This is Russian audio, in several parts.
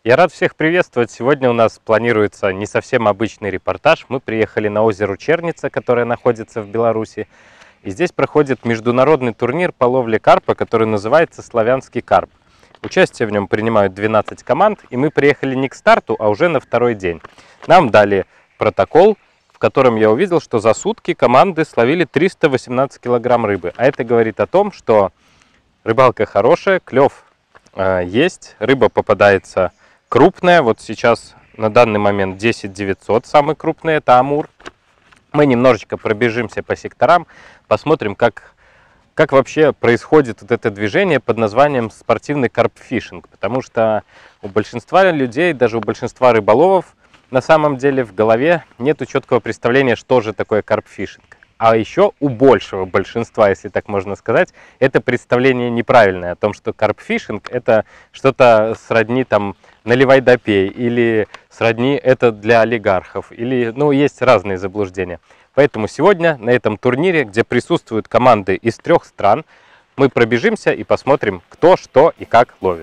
Я рад всех приветствовать. Сегодня у нас планируется не совсем обычный репортаж. Мы приехали на озеро Черница, которое находится в Беларуси. И здесь проходит международный турнир по ловле карпа, который называется «Славянский карп». Участие в нем принимают 12 команд, и мы приехали не к старту, а уже на второй день. Нам дали протокол, в котором я увидел, что за сутки команды словили 318 килограмм рыбы. А это говорит о том, что рыбалка хорошая, клев есть, рыба попадается крупная. Вот сейчас на данный момент 10 900, самый крупный это амур. Мы немножечко пробежимся по секторам, посмотрим, как вообще происходит вот это движение под названием спортивный карпфишинг. Потому что у большинства людей, даже у большинства рыболовов, на самом деле в голове нет четкого представления, что же такое карпфишинг. А еще у большего большинства, если так можно сказать, это представление неправильное о том, что карпфишинг это что-то сродни там наливай да пей, или сродни это для олигархов, или, ну, есть разные заблуждения. Поэтому сегодня на этом турнире, где присутствуют команды из 3 стран, мы пробежимся и посмотрим, кто, что и как ловит.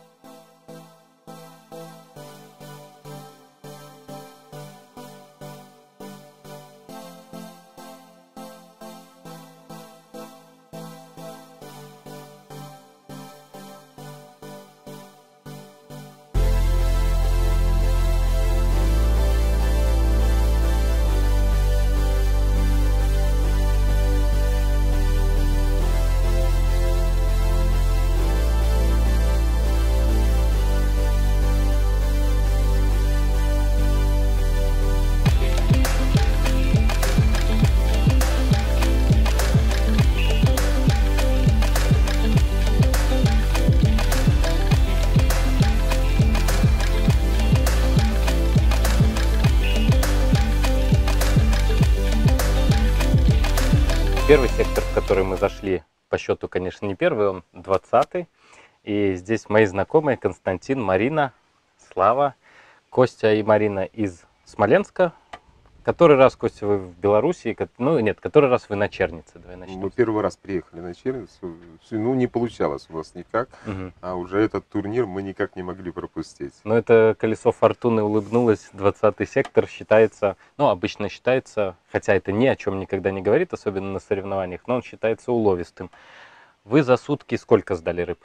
Первый сектор, в который мы зашли, по счету, конечно, не первый, он 20-й. И здесь мои знакомые Константин, Марина, Слава, Костя и Марина из Смоленска. Который раз, Костя, вы в Беларуси? Ну, нет, который раз вы на Чернице? Давай начнем. Мы первый раз приехали на Черницу. Ну, не получалось у нас никак. А уже этот турнир мы никак не могли пропустить. Но это колесо фортуны улыбнулось. 20-й сектор считается, ну, обычно считается, хотя это ни о чем никогда не говорит, особенно на соревнованиях, но он считается уловистым. Вы за сутки сколько сдали рыб?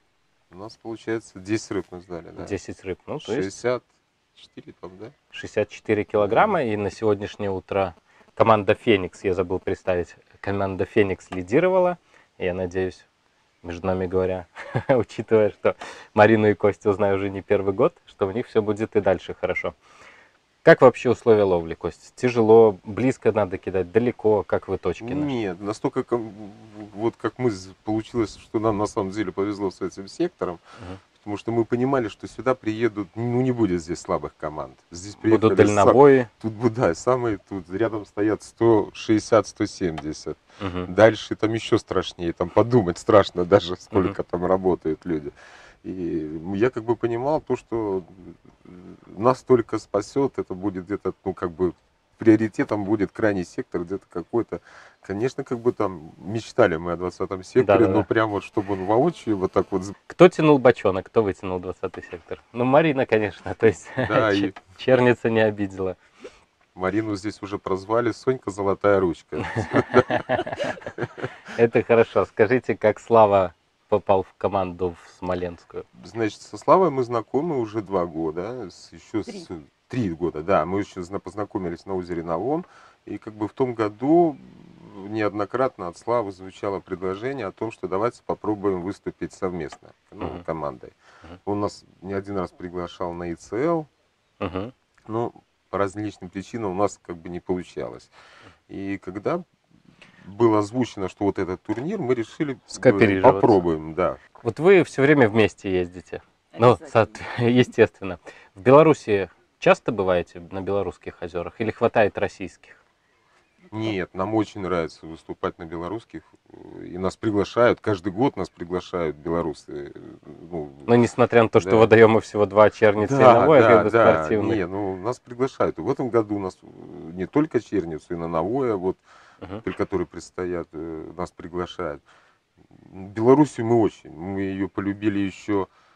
У нас, получается, 10 рыб мы сдали, да. 10 рыб, ну, то есть 64 там, да? 64 килограмма, и на сегодняшнее утро команда «Феникс», я забыл представить, команда «Феникс» лидировала. Я надеюсь, между нами говоря, учитывая, что Марину и Костю знаю уже не первый год, что у них все будет и дальше хорошо. Как вообще условия ловли, Костя? Тяжело, близко надо кидать, далеко, как вы точки нашли? Нет, настолько, вот как мы, получилось, что нам на самом деле повезло с этим сектором. Потому что мы понимали, что сюда приедут, ну не будет здесь слабых команд. Здесь будут дальнобои. Тут, да, самые, тут рядом стоят 160-170. Дальше там еще страшнее, там подумать страшно даже, сколько там работают люди. И я как бы понимал то, что нас только спасет, это будет где-то, ну как бы, приоритетом будет крайний сектор, где-то какой-то. Конечно, как бы там мечтали мы о 20-м секторе, но прям вот, чтобы он воочию вот так вот... Кто тянул бочонок, кто вытянул 20-й сектор? Ну, Марина, конечно, то есть да, Черница не обидела. Марину здесь уже прозвали Сонька Золотая Ручка. Это хорошо. Скажите, как Слава попал в команду в Смоленскую? Значит, со Славой мы знакомы уже 2 года, еще 3 года, да, мы еще познакомились на озере Налом, и как бы в том году неоднократно от Славы звучало предложение о том, что давайте попробуем выступить совместно, ну, командой. Он нас не один раз приглашал на ИЦЛ, но по различным причинам у нас как бы не получалось. И когда было озвучено, что вот этот турнир, мы решили попробуем, да. Вот вы все время вместе ездите, ну, естественно. В Беларуси часто бываете на белорусских озерах или хватает российских? Нет, нам очень нравится выступать на белорусских, и нас приглашают, каждый год нас приглашают белорусы. Ну, несмотря на то, что водоемы всего 2, Черница и Навоя, спортивные. Не, ну, нас приглашают. И в этом году у нас не только Черницу, и на Навоя, вот, при которой предстоят, нас приглашают. Белоруссию мы ее полюбили еще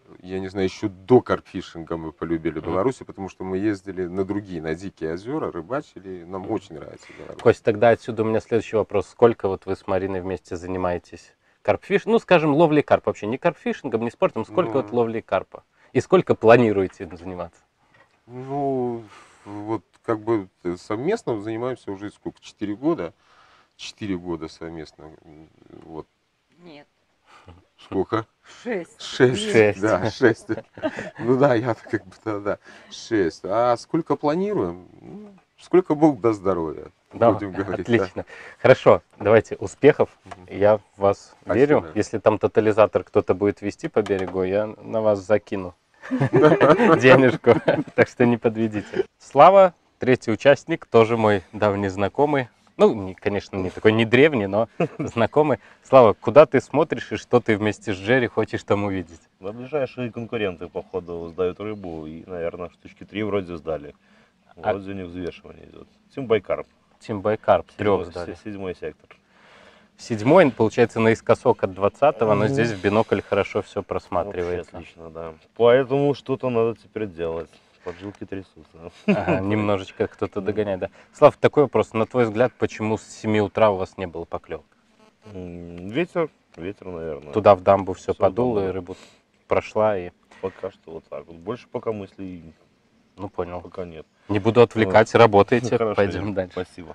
я не знаю, еще до карпфишинга мы полюбили Беларусь, потому что мы ездили на другие, на дикие озера, рыбачили, нам очень нравится Беларусь. Кость, тогда отсюда у меня следующий вопрос. Сколько вот вы с Мариной вместе занимаетесь карпфишингом? Ну, скажем, ловлей карпа вообще. Не карпфишингом, не спортом. Сколько вот ловлей карпа? И сколько планируете им заниматься? Ну, вот как бы совместно занимаемся уже сколько? 4 года. 4 года совместно. Вот. Нет. Сколько? 6. 6, да, 6. Ну да, я как бы да, 6. А сколько планируем? Ну, сколько Бог даст здоровья, Да, будем говорить. отлично. Хорошо, давайте, успехов. Я в вас верю. Спасибо. Если там тотализатор кто-то будет вести по берегу, я на вас закину денежку. Так что не подведите. Слава, третий участник, тоже мой давний знакомый. Ну, конечно, не такой не древний, но знакомый. Слава, куда ты смотришь и что ты вместе с Джерри хочешь там увидеть? Да, ближайшие конкуренты, походу, сдают рыбу и, наверное, штучки 3 вроде сдали. Вроде у них взвешивание идет. Тим Байкарп. Тим Байкарп, 3 сдали. 7-й сектор. 7-й, получается, наискосок от 20-го, но здесь в бинокль хорошо все Вообще просматривается. отлично, да. Поэтому что-то надо теперь делать. Поджилки трясутся. Ага, немножечко кто-то догоняет, да. Слав, такой вопрос. На твой взгляд, почему с 7 утра у вас не было поклевок? Ветер, наверное. Туда в дамбу все Всё подуло, и подуло. рыбу прошла, и... Пока что вот так вот. Больше пока мыслей Ну, понял. пока нет. Не буду отвлекать, работайте, Хорошо, пойдем Игорь, дальше. Спасибо.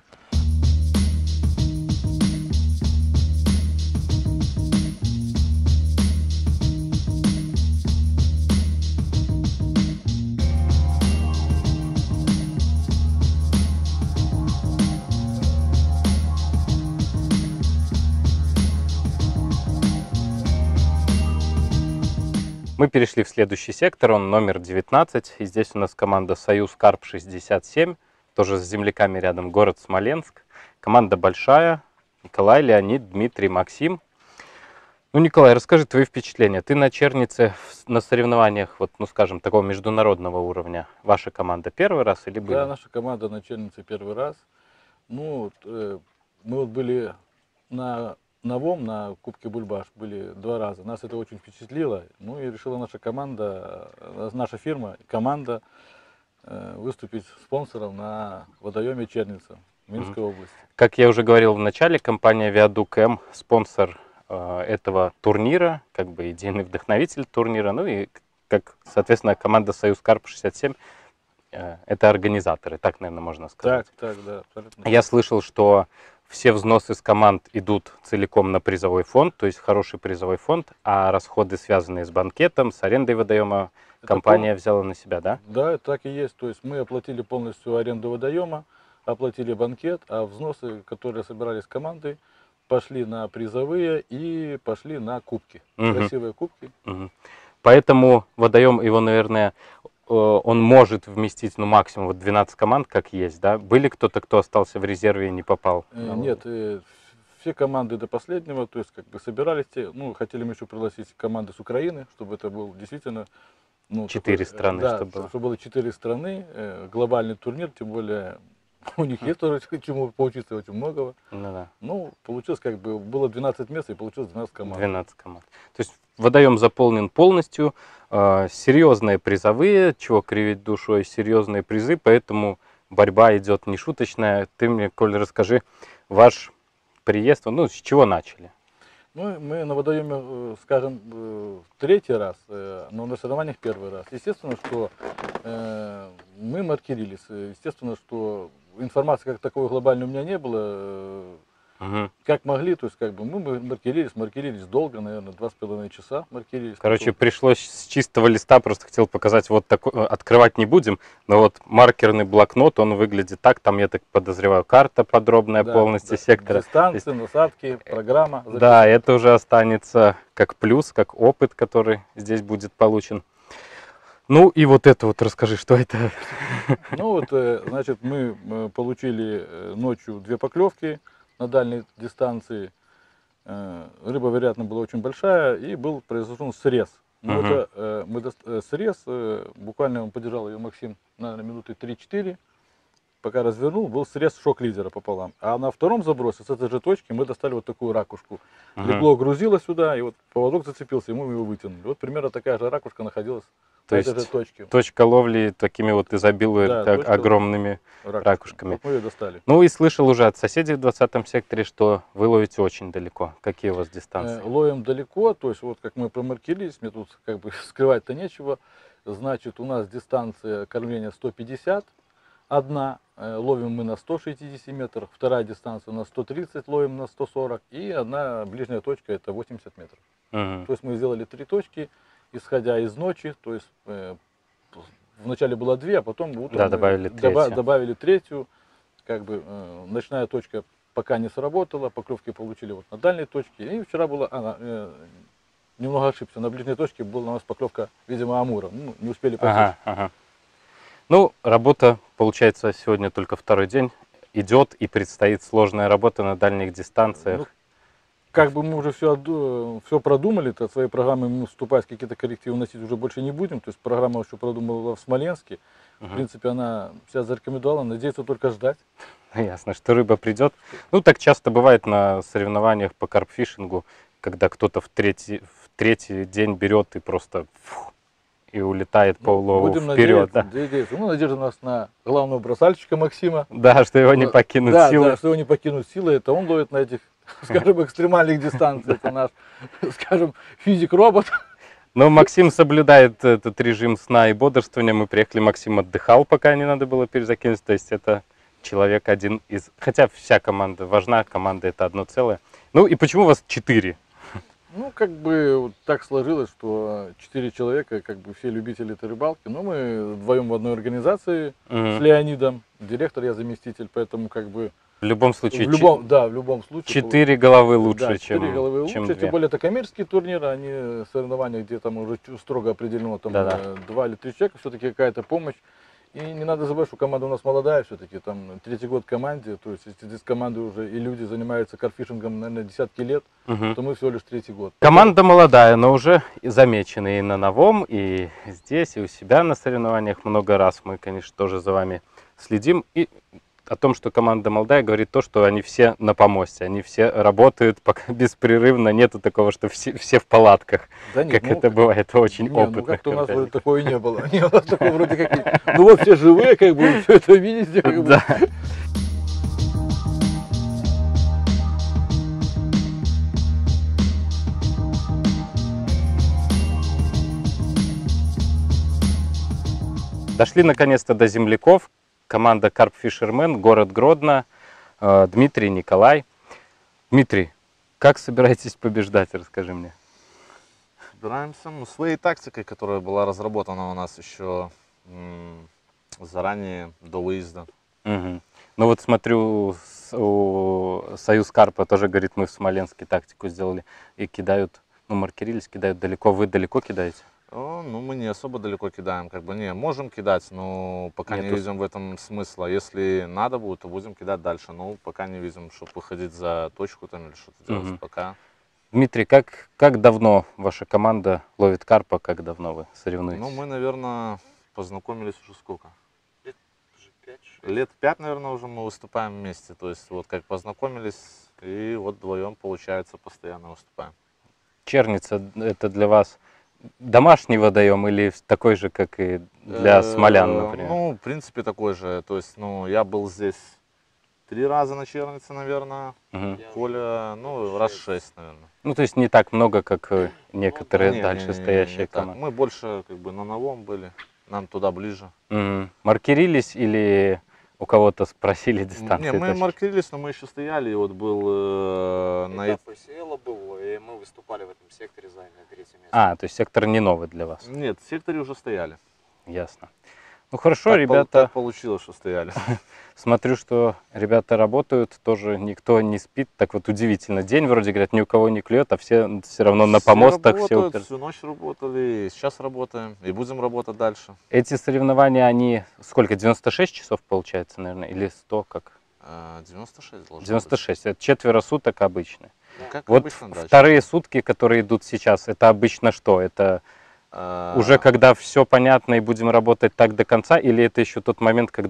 Мы перешли в следующий сектор, он номер 19, и здесь у нас команда «Союз Карп-67», тоже с земляками рядом, город Смоленск. Команда большая, Николай, Леонид, Дмитрий, Максим. Ну, Николай, расскажи твои впечатления. Ты на Чернице на соревнованиях, вот, ну, скажем, такого международного уровня. Ваша команда первый раз или были? Да, наша команда на Чернице первый раз. Ну, мы вот были на Новом, на Кубке Бульбаш, были 2 раза. Нас это очень впечатлило. Ну и решила наша команда, наша фирма, команда выступить спонсором на водоеме Черница в Минской области. Как я уже говорил в начале, компания Viaduc M спонсор этого турнира, как бы идейный вдохновитель турнира, ну и, как, соответственно, команда «Союз Карп-67» это организаторы, так, наверное, можно сказать. Так, да, абсолютно. Я слышал, что все взносы с команд идут целиком на призовой фонд, то есть хороший призовой фонд, а расходы, связанные с банкетом, с арендой водоема, компания взяла на себя, да? Да, так и есть. То есть мы оплатили полностью аренду водоема, оплатили банкет, а взносы, которые собирались командой, пошли на призовые и пошли на кубки. Красивые кубки. Поэтому водоем его, наверное, он может вместить, ну, максимум вот 12 команд, как есть, да? Были кто-то, кто остался в резерве и не попал? Нет, все команды до последнего, то есть как бы собирались, ну, хотели мы еще пригласить команды с Украины, чтобы это был действительно... Ну, 4 такой, страны, да, чтобы было. чтобы было 4 страны, глобальный турнир, тем более у них есть тоже чему поучиться, очень многого. Ну, да. Ну, получилось как бы, было 12 мест и получилось 12 команд. 12 команд. То есть водоем заполнен полностью, серьезные призовые, чего кривить душой, серьезные призы, поэтому борьба идет не шуточная. Ты мне, Коль, расскажи, ваш приезд, ну, с чего начали? Ну, мы на водоеме, скажем, 3-й раз, но на соревнованиях 1-й раз. Естественно, что мы маркерились, естественно, что информации как таковой глобальной у меня не было. Как могли, то есть как бы мы маркерились долго, наверное, 2,5 часа маркерились. Короче, пришлось с чистого листа, просто хотел показать, вот такой, открывать не будем, но вот маркерный блокнот, он выглядит так, там, я так подозреваю, карта подробная полностью сектора. Дистанции, насадки, программа. Записана. Да, это уже останется как плюс, как опыт, который здесь будет получен. Ну и вот это вот расскажи, что это? Ну вот, значит, мы получили ночью 2 поклевки на дальней дистанции. Рыба, вероятно, была очень большая, и был произведен срез. Ну, срез, буквально он подержал ее, Максим, наверное, минуты 3-4. пока развернул, был срез шок-лидера пополам. А на втором забросе с этой же точки мы достали вот такую ракушку. Легло грузило сюда, и вот поводок зацепился, и мы его вытянули. Вот примерно такая же ракушка находилась То на есть этой же точке. точка ловли такими вот изобилует Да, точка огромными ракушками. Вот мы ее достали. Ну и слышал уже от соседей в 20-м секторе, что вы ловите очень далеко. Какие у вас дистанции? Ловим далеко, то есть вот как мы промаркерились, мне тут как бы скрывать-то нечего. Значит, у нас дистанция кормления 150, одна, ловим мы на 160 метрах, вторая дистанция на 130, ловим на 140, и одна ближняя точка это 80 метров. Мгм. То есть мы сделали 3 точки, исходя из ночи, то есть вначале было 2, а потом утром Да, мы добавили третью. добавили третью, как бы ночная точка пока не сработала, поклевки получили вот на дальней точке, и вчера была, немного ошибся, на ближней точке была у нас поклевка, видимо, амура, ну, не успели посечь. Ага, ага. Ну, работа, получается, сегодня только второй день идет, и предстоит сложная работа на дальних дистанциях. Ну, как бы мы уже все продумали, то своей программой мы вступать, какие-то коррективы вносить уже больше не будем. То есть программа еще продумала в Смоленске. В принципе, она себя зарекомендовала, надеется только ждать. Ясно, что рыба придет. Ну, так часто бывает на соревнованиях по карпфишингу, когда кто-то в третий день берет и просто и улетает по улову Будем вперед. надеяться. Ну, надежда у нас на главного бросальщика Максима. Да, что его не покинут Да, силы. да, что его не покинут силы. Это он ловит на этих, скажем, экстремальных дистанциях. Это наш, скажем, физик-робот. Но Максим соблюдает этот режим сна и бодрствования. Мы приехали, Максим отдыхал, пока не надо было перезакинуть. То есть это человек один из... Хотя вся команда важна, команда это одно целое. Ну и почему у вас 4? Ну, как бы вот так сложилось, что 4 человека, как бы все любители этой рыбалки. Но мы вдвоем в одной организации с Леонидом. Директор, я заместитель, поэтому как бы... В любом случае, в любом случае. 4 головы лучше, да, 4 чем, головы лучше, чем 2. тем более это коммерческие турниры, они соревнования, где там уже строго определено, там Да-да. 2 или 3 человека, все-таки какая-то помощь. И не надо забывать, что команда у нас молодая все-таки, там 3-й год команде, то есть если здесь команды уже и люди занимаются карпфишингом, наверное, десятки лет, то мы всего лишь 3-й год. Команда молодая, но уже замечены и на Новом, и здесь, и у себя на соревнованиях много раз. Мы, конечно, тоже за вами следим. И о том, что команда молодая, говорит то, что они все на помосте, они все работают пока беспрерывно, нету такого, что все в палатках, Да нет, как это бывает у очень ну опытных как-то у нас вроде карпятников. такого и не было. Не, у нас такого вроде как... Ну вот все живые, как бы, все это видите. Как бы. Да. Дошли наконец-то до земляков. Команда Carp Fisherman, город Гродно, Дмитрий, Николай. Дмитрий, как собираетесь побеждать, расскажи мне. Собираемся своей тактикой, которая была разработана у нас еще заранее, до выезда. Угу. Ну вот смотрю, Союз Карпа тоже говорит, мы в Смоленске тактику сделали и кидают, ну маркерились, кидают далеко. Вы далеко кидаете? Ну, мы не особо далеко кидаем, как бы, не, можем кидать, но пока не Нету. видим в этом смысла. Если надо будет, то будем кидать дальше, но пока не видим, чтобы выходить за точку там или что-то делать, пока. Дмитрий, как давно ваша команда ловит карпа, как давно вы соревнуетесь? Ну, мы, наверное, познакомились уже сколько? Лет 5-6. Лет 5, наверное, уже мы выступаем вместе, то есть вот как познакомились, и вот вдвоем, получается, постоянно выступаем. Черница это для вас домашний водоем или такой же, как и для смолян, например? Ну, в принципе, такой же. То есть, ну, я был здесь 3 раза на Чернице, наверное. Коля, ну, раз 6, наверное. Ну, то есть не так много, как некоторые Не, дальше не, не, стоящие не так. команды. Мы больше, как бы, на Новом были, нам туда ближе. Маркерились или у кого-то спросили дистанции? Не, мы точки? маркерились, но мы еще стояли, и вот был на... Этап ИСЛ был, и мы выступали в этом секторе, заняли 3-е место. А, то есть сектор не новый для вас. Нет, в секторе уже стояли. Ясно. Ну хорошо, Так ребята, так получилось, что стояли. смотрю, что ребята работают, тоже никто не спит. Так вот удивительно, день вроде, говорят, ни у кого не клюет, а все равно на помостах. Все работают, всю ночь работали, и сейчас работаем, и будем работать дальше. Эти соревнования, они сколько, 96 часов получается, наверное, или 100, как? 96 должно 96, это четверо суток обычно. быть. Как Вот обычно, да. вторые сутки, которые идут сейчас, это обычно что? Это уже когда все понятно и будем работать так до конца, или это еще тот момент, когда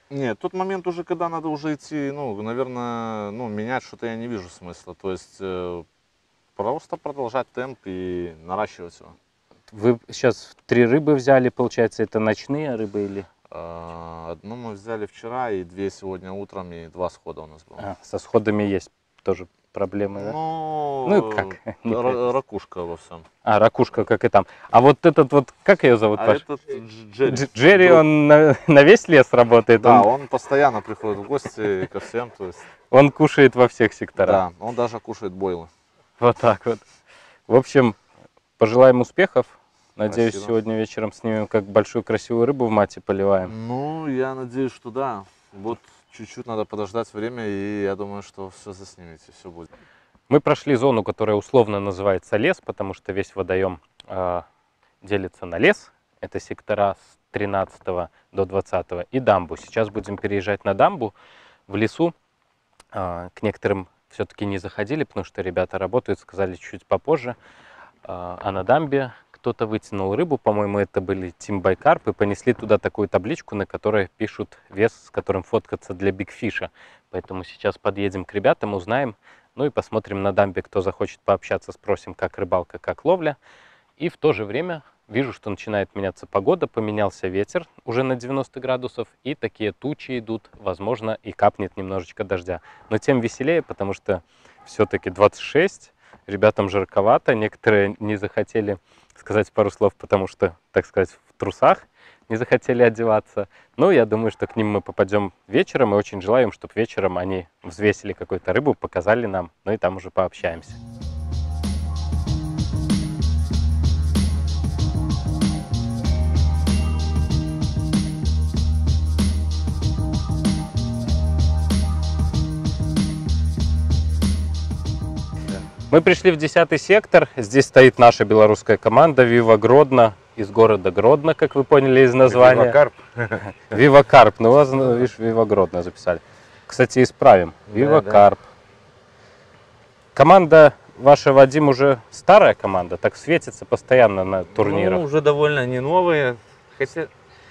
Нет, тот момент уже, когда надо уже идти, ну, наверное, ну, менять что-то я не вижу смысла. То есть просто продолжать темп и наращивать его. Вы сейчас 3 рыбы взяли, получается, это ночные рыбы или? Одну мы взяли вчера, и 2 сегодня утром, и 2 схода у нас было. Со сходами есть тоже проблемы, да? Ну, Ну, как? ракушка во всем. Ракушка, как и там. А вот этот вот, как ее зовут, А Паш? этот Джерри. Джерри, он на весь лес работает? Да, он постоянно приходит в гости ко всем, то есть. Он кушает во всех секторах. Да, он даже кушает бойлы. Вот так вот. В общем, пожелаем успехов. Надеюсь, Спасибо. сегодня вечером снимем, как большую красивую рыбу в мате поливаем. Ну, я надеюсь, что да. Вот чуть-чуть надо подождать время, и я думаю, что все заснимете, все будет. Мы прошли зону, которая условно называется лес, потому что весь водоем делится на лес. Это сектора с 13 до 20 и дамбу. Сейчас будем переезжать на дамбу. В лесу к некоторым все-таки не заходили, потому что ребята работают, сказали чуть попозже. А на дамбе кто-то вытянул рыбу, по-моему, это были Team Байкарп, и понесли туда такую табличку, на которой пишут вес, с которым фоткаться для бигфиша. Поэтому сейчас подъедем к ребятам, узнаем, ну и посмотрим на дамбе, кто захочет пообщаться, спросим, как рыбалка, как ловля. И в то же время вижу, что начинает меняться погода, поменялся ветер уже на 90 градусов, и такие тучи идут, возможно, и капнет немножечко дождя. Но тем веселее, потому что все-таки 26, ребятам жарковато, некоторые не захотели сказать пару слов, потому что, так сказать, в трусах не захотели одеваться. Но я думаю, что к ним мы попадем вечером, и очень желаем, чтобы вечером они взвесили какую-то рыбу, показали нам, ну и там уже пообщаемся. Мы пришли в 10-й сектор. Здесь стоит наша белорусская команда Вива Гродно из города Гродно, как вы поняли из названия. Вивакарп. Вива Карп. Ну, у вас, видишь, Вива Гродно записали. Кстати, исправим. Вива Карп. Команда ваша, Вадим, уже старая команда, так светится постоянно на турнирах. Ну, уже довольно не новые, хотя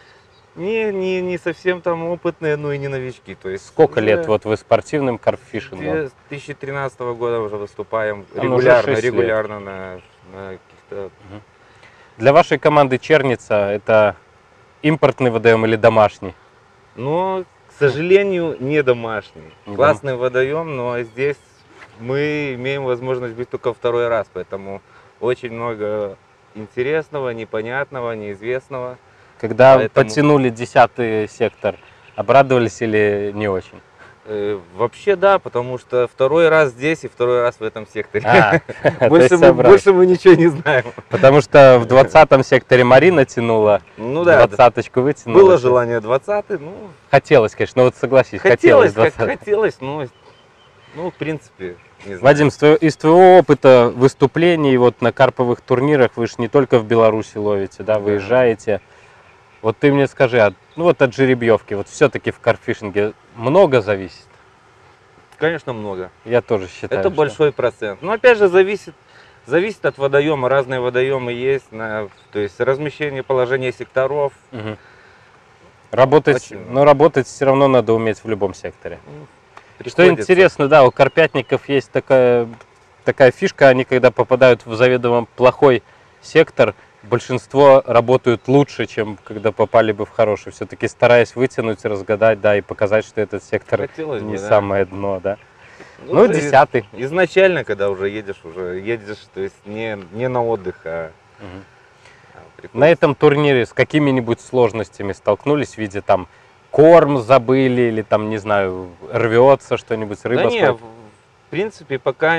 не совсем там опытные, но и не новички. То есть Сколько уже лет вот вы спортивным карпфишингом? С 2013 года уже выступаем Там уже 6 лет. регулярно на каких-то... Для вашей команды Черница это импортный водоем или домашний? Но, к сожалению, не домашний. Не Классный водоем, но здесь мы имеем возможность быть только второй раз, поэтому очень много интересного, непонятного, неизвестного. Когда Поэтому- подтянули 10-й сектор, обрадовались или не очень? Вообще да, потому что второй раз здесь и второй раз в этом секторе. То Больше есть обратно. мы ничего не знаем. Потому что в 20-м секторе Марина тянула, Ну да, 20-очку вытянула. было желание 20-й, ну, Хотелось, конечно, но вот согласись, хотелось, хотелось как 20-й. хотелось, ну, в принципе, не знаю. Вадим, из твоего опыта выступлений вот на карповых турнирах, вы же не только в Беларуси ловите, да, выезжаете. Вот ты мне скажи, ну вот от жеребьевки, вот все-таки в карпфишинге много зависит? Конечно, много. Я тоже считаю. Это что- большой процент. Но опять же, зависит от водоема. Разные водоемы есть, то есть размещение, положение секторов. Мгм. Работать, Очень много. но работать все равно надо уметь в любом секторе. Что Приходится. интересно, да, у карпятников есть такая фишка, они когда попадают в заведомо плохой сектор, большинство работают лучше, чем когда попали бы в хороший. Все-таки стараясь вытянуть, разгадать, да, и показать, что этот сектор Хотелось бы, не да. самое дно, да. Ну, и 10-й. Изначально, когда уже едешь, то есть не на отдых, Мгм. приходится. На этом турнире с какими-нибудь сложностями столкнулись в виде там корм забыли или там, не знаю, рвется что-нибудь, рыба Да не, сходит? в принципе,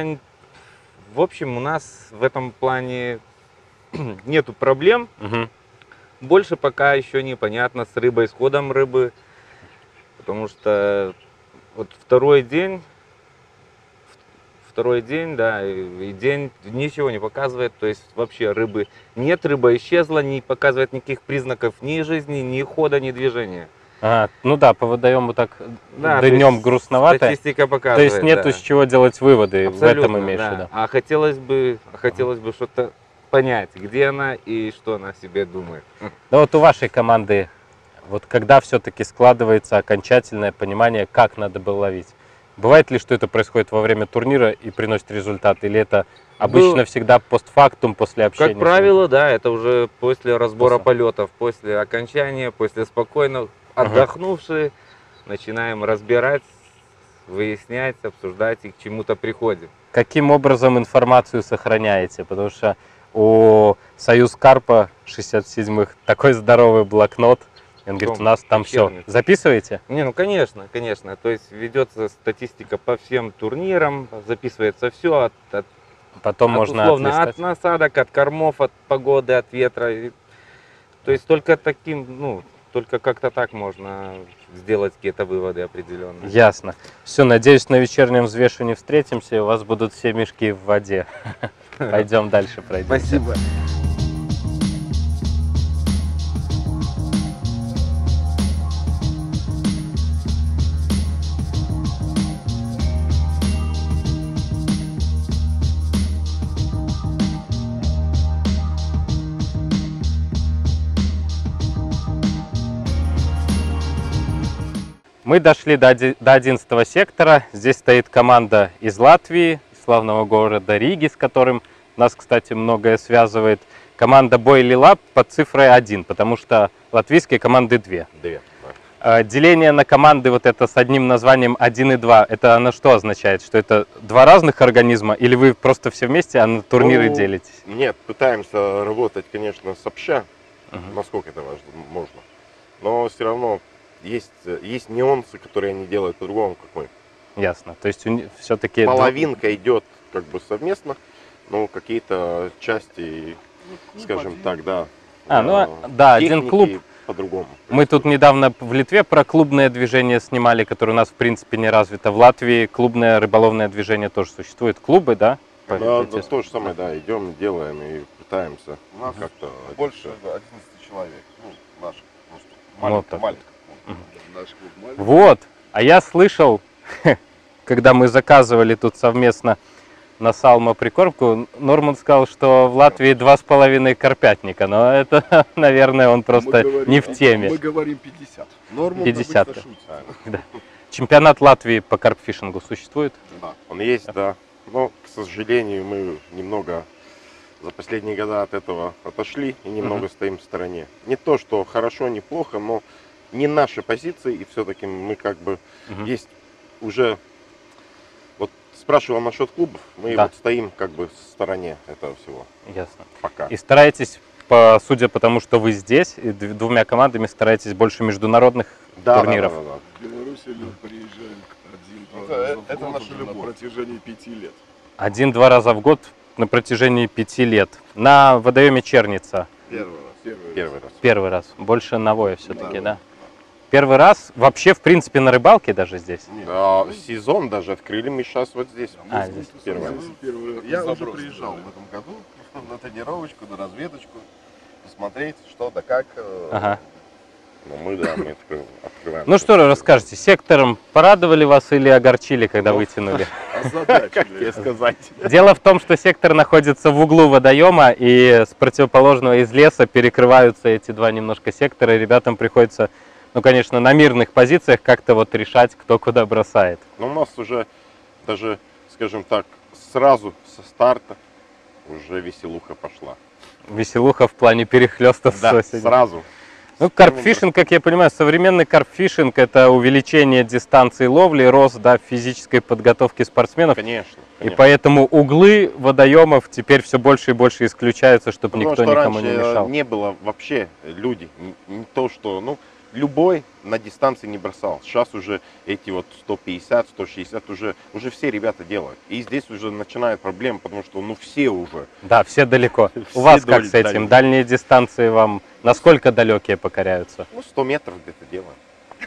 в общем, у нас в этом плане нету проблем. Мгм. Больше пока еще непонятно с рыбой, с ходом рыбы, потому что вот второй день, да, и день ничего не показывает, то есть вообще рыбы нет, рыба исчезла, не показывает никаких признаков ни жизни, ни хода, ни движения. Ну да, по водоему так Да, то днем есть грустновато. Статистика То показывает. есть нету да. с чего делать выводы, в этом Абсолютно, имеешь в да. виду. А хотелось бы что-то понять, где она и что она о себе думает. Да вот у вашей команды Вот когда все-таки складывается окончательное понимание, как надо было ловить? Бывает ли, что это происходит во время турнира и приносит результат? Или это обычно всегда постфактум, после общения? Как правило, да, это уже после разбора После. полетов, после окончания, после спокойно отдохнувшие, начинаем разбирать, выяснять, обсуждать и к чему-то приходим. Каким образом информацию сохраняете? Потому что у Союз Карпа 67-х такой здоровый блокнот. И он говорит, у нас там все. Черница. Записываете? Не, ну конечно, конечно. То есть ведется статистика по всем турнирам, записывается все от Потом можно условно, от отлистать. насадок, от кормов, от погоды, от ветра. То есть только таким, ну, только как-то так можно сделать какие-то выводы определенные. Ясно. Все, надеюсь, на вечернем взвешивании встретимся, и у вас будут все мешки в воде. Пойдем дальше пройдем. Спасибо. Мы дошли до 11 сектора. Здесь стоит команда из Латвии, из славного города Риги, с которым нас, кстати, многое связывает. Команда Бойли Лаб под цифрой 1, потому что латвийские команды 2. Деление на команды вот это с одним названием 1 и 2, это на что означает? Что это два разных организма или вы просто все вместе, а на турниры делитесь? Нет, пытаемся работать, конечно, сообща, насколько это можно. Но все равно есть нюансы, которые они делают по-другому, как мы. Ясно. То есть все-таки... Половинка идет как бы совместно, но какие-то части, скажем так, да. Да, один клуб. По-другому. Мы тут недавно в Литве про клубное движение снимали, которое у нас в принципе не развито. В Латвии клубное рыболовное движение тоже существует. Клубы, да? Да, то же самое, да, идем, делаем и пытаемся. У нас как-то больше 11 человек. Ну, наших просто. Вот так. Маленько. Наш клуб маленький. Вот. А я слышал, когда мы заказывали тут совместно на Салма прикормку, Норман сказал, что в Латвии 2,5 карпятника, но это, наверное, он просто не в теме. Мы говорим 50. Норман 50. обычно шутит. Да. Чемпионат Латвии по карпфишингу существует? Да. Он есть, да. Но, к сожалению, мы немного за последние годы от этого отошли и немного стоим в стороне. Не то, что хорошо, не плохо, но не наши позиции, и все-таки мы как бы есть уже... Вот спрашивал насчет клубов, мы вот стоим как бы в стороне этого всего. Ясно. Пока. И стараетесь, судя по тому, что вы здесь, и двумя командами стараетесь больше международных турниров. Да. В Беларуси мы приезжаем Это наша на любовь. протяжении 5 лет. 1-2 раза в год на протяжении 5 лет. На водоеме Черница первый раз. Больше на Вое все-таки, да? Первый раз вообще, в принципе, на рыбалке даже здесь? Да, сезон даже открыли мы сейчас вот здесь. Здесь. Первый раз. Я уже приезжал в этом году на тренировочку, на разведочку, посмотреть, что да как. Ага. Ну, мы открываем. Ну что расскажете, сектором порадовали вас или огорчили, когда вытянули? Как тебе сказать? Дело в том, что сектор находится в углу водоема, и с противоположного из леса перекрываются эти два немножко сектора, и ребятам приходится, ну, конечно, на мирных позициях как-то вот решать, кто куда бросает. Ну, у нас уже даже, скажем так, сразу со старта уже веселуха пошла. Веселуха в плане перехлеста с соседями. Сразу. Ну, карпфишинг, как я понимаю, современный карпфишинг — это увеличение дистанции ловли, рост, да, физической подготовки спортсменов. Конечно. И поэтому углы водоемов теперь все больше и больше исключаются, чтобы Потому никто что никому не раньше мешал. не было вообще люди, не то что, ну, любой на дистанции не бросал. Сейчас уже эти вот 150, 160 уже все ребята делают. И здесь уже начинают проблемы, потому что, ну, все уже. Да, все далеко. У вас как с этим? Дальние дистанции вам насколько далекие покоряются? Ну, 100 метров где-то делаем.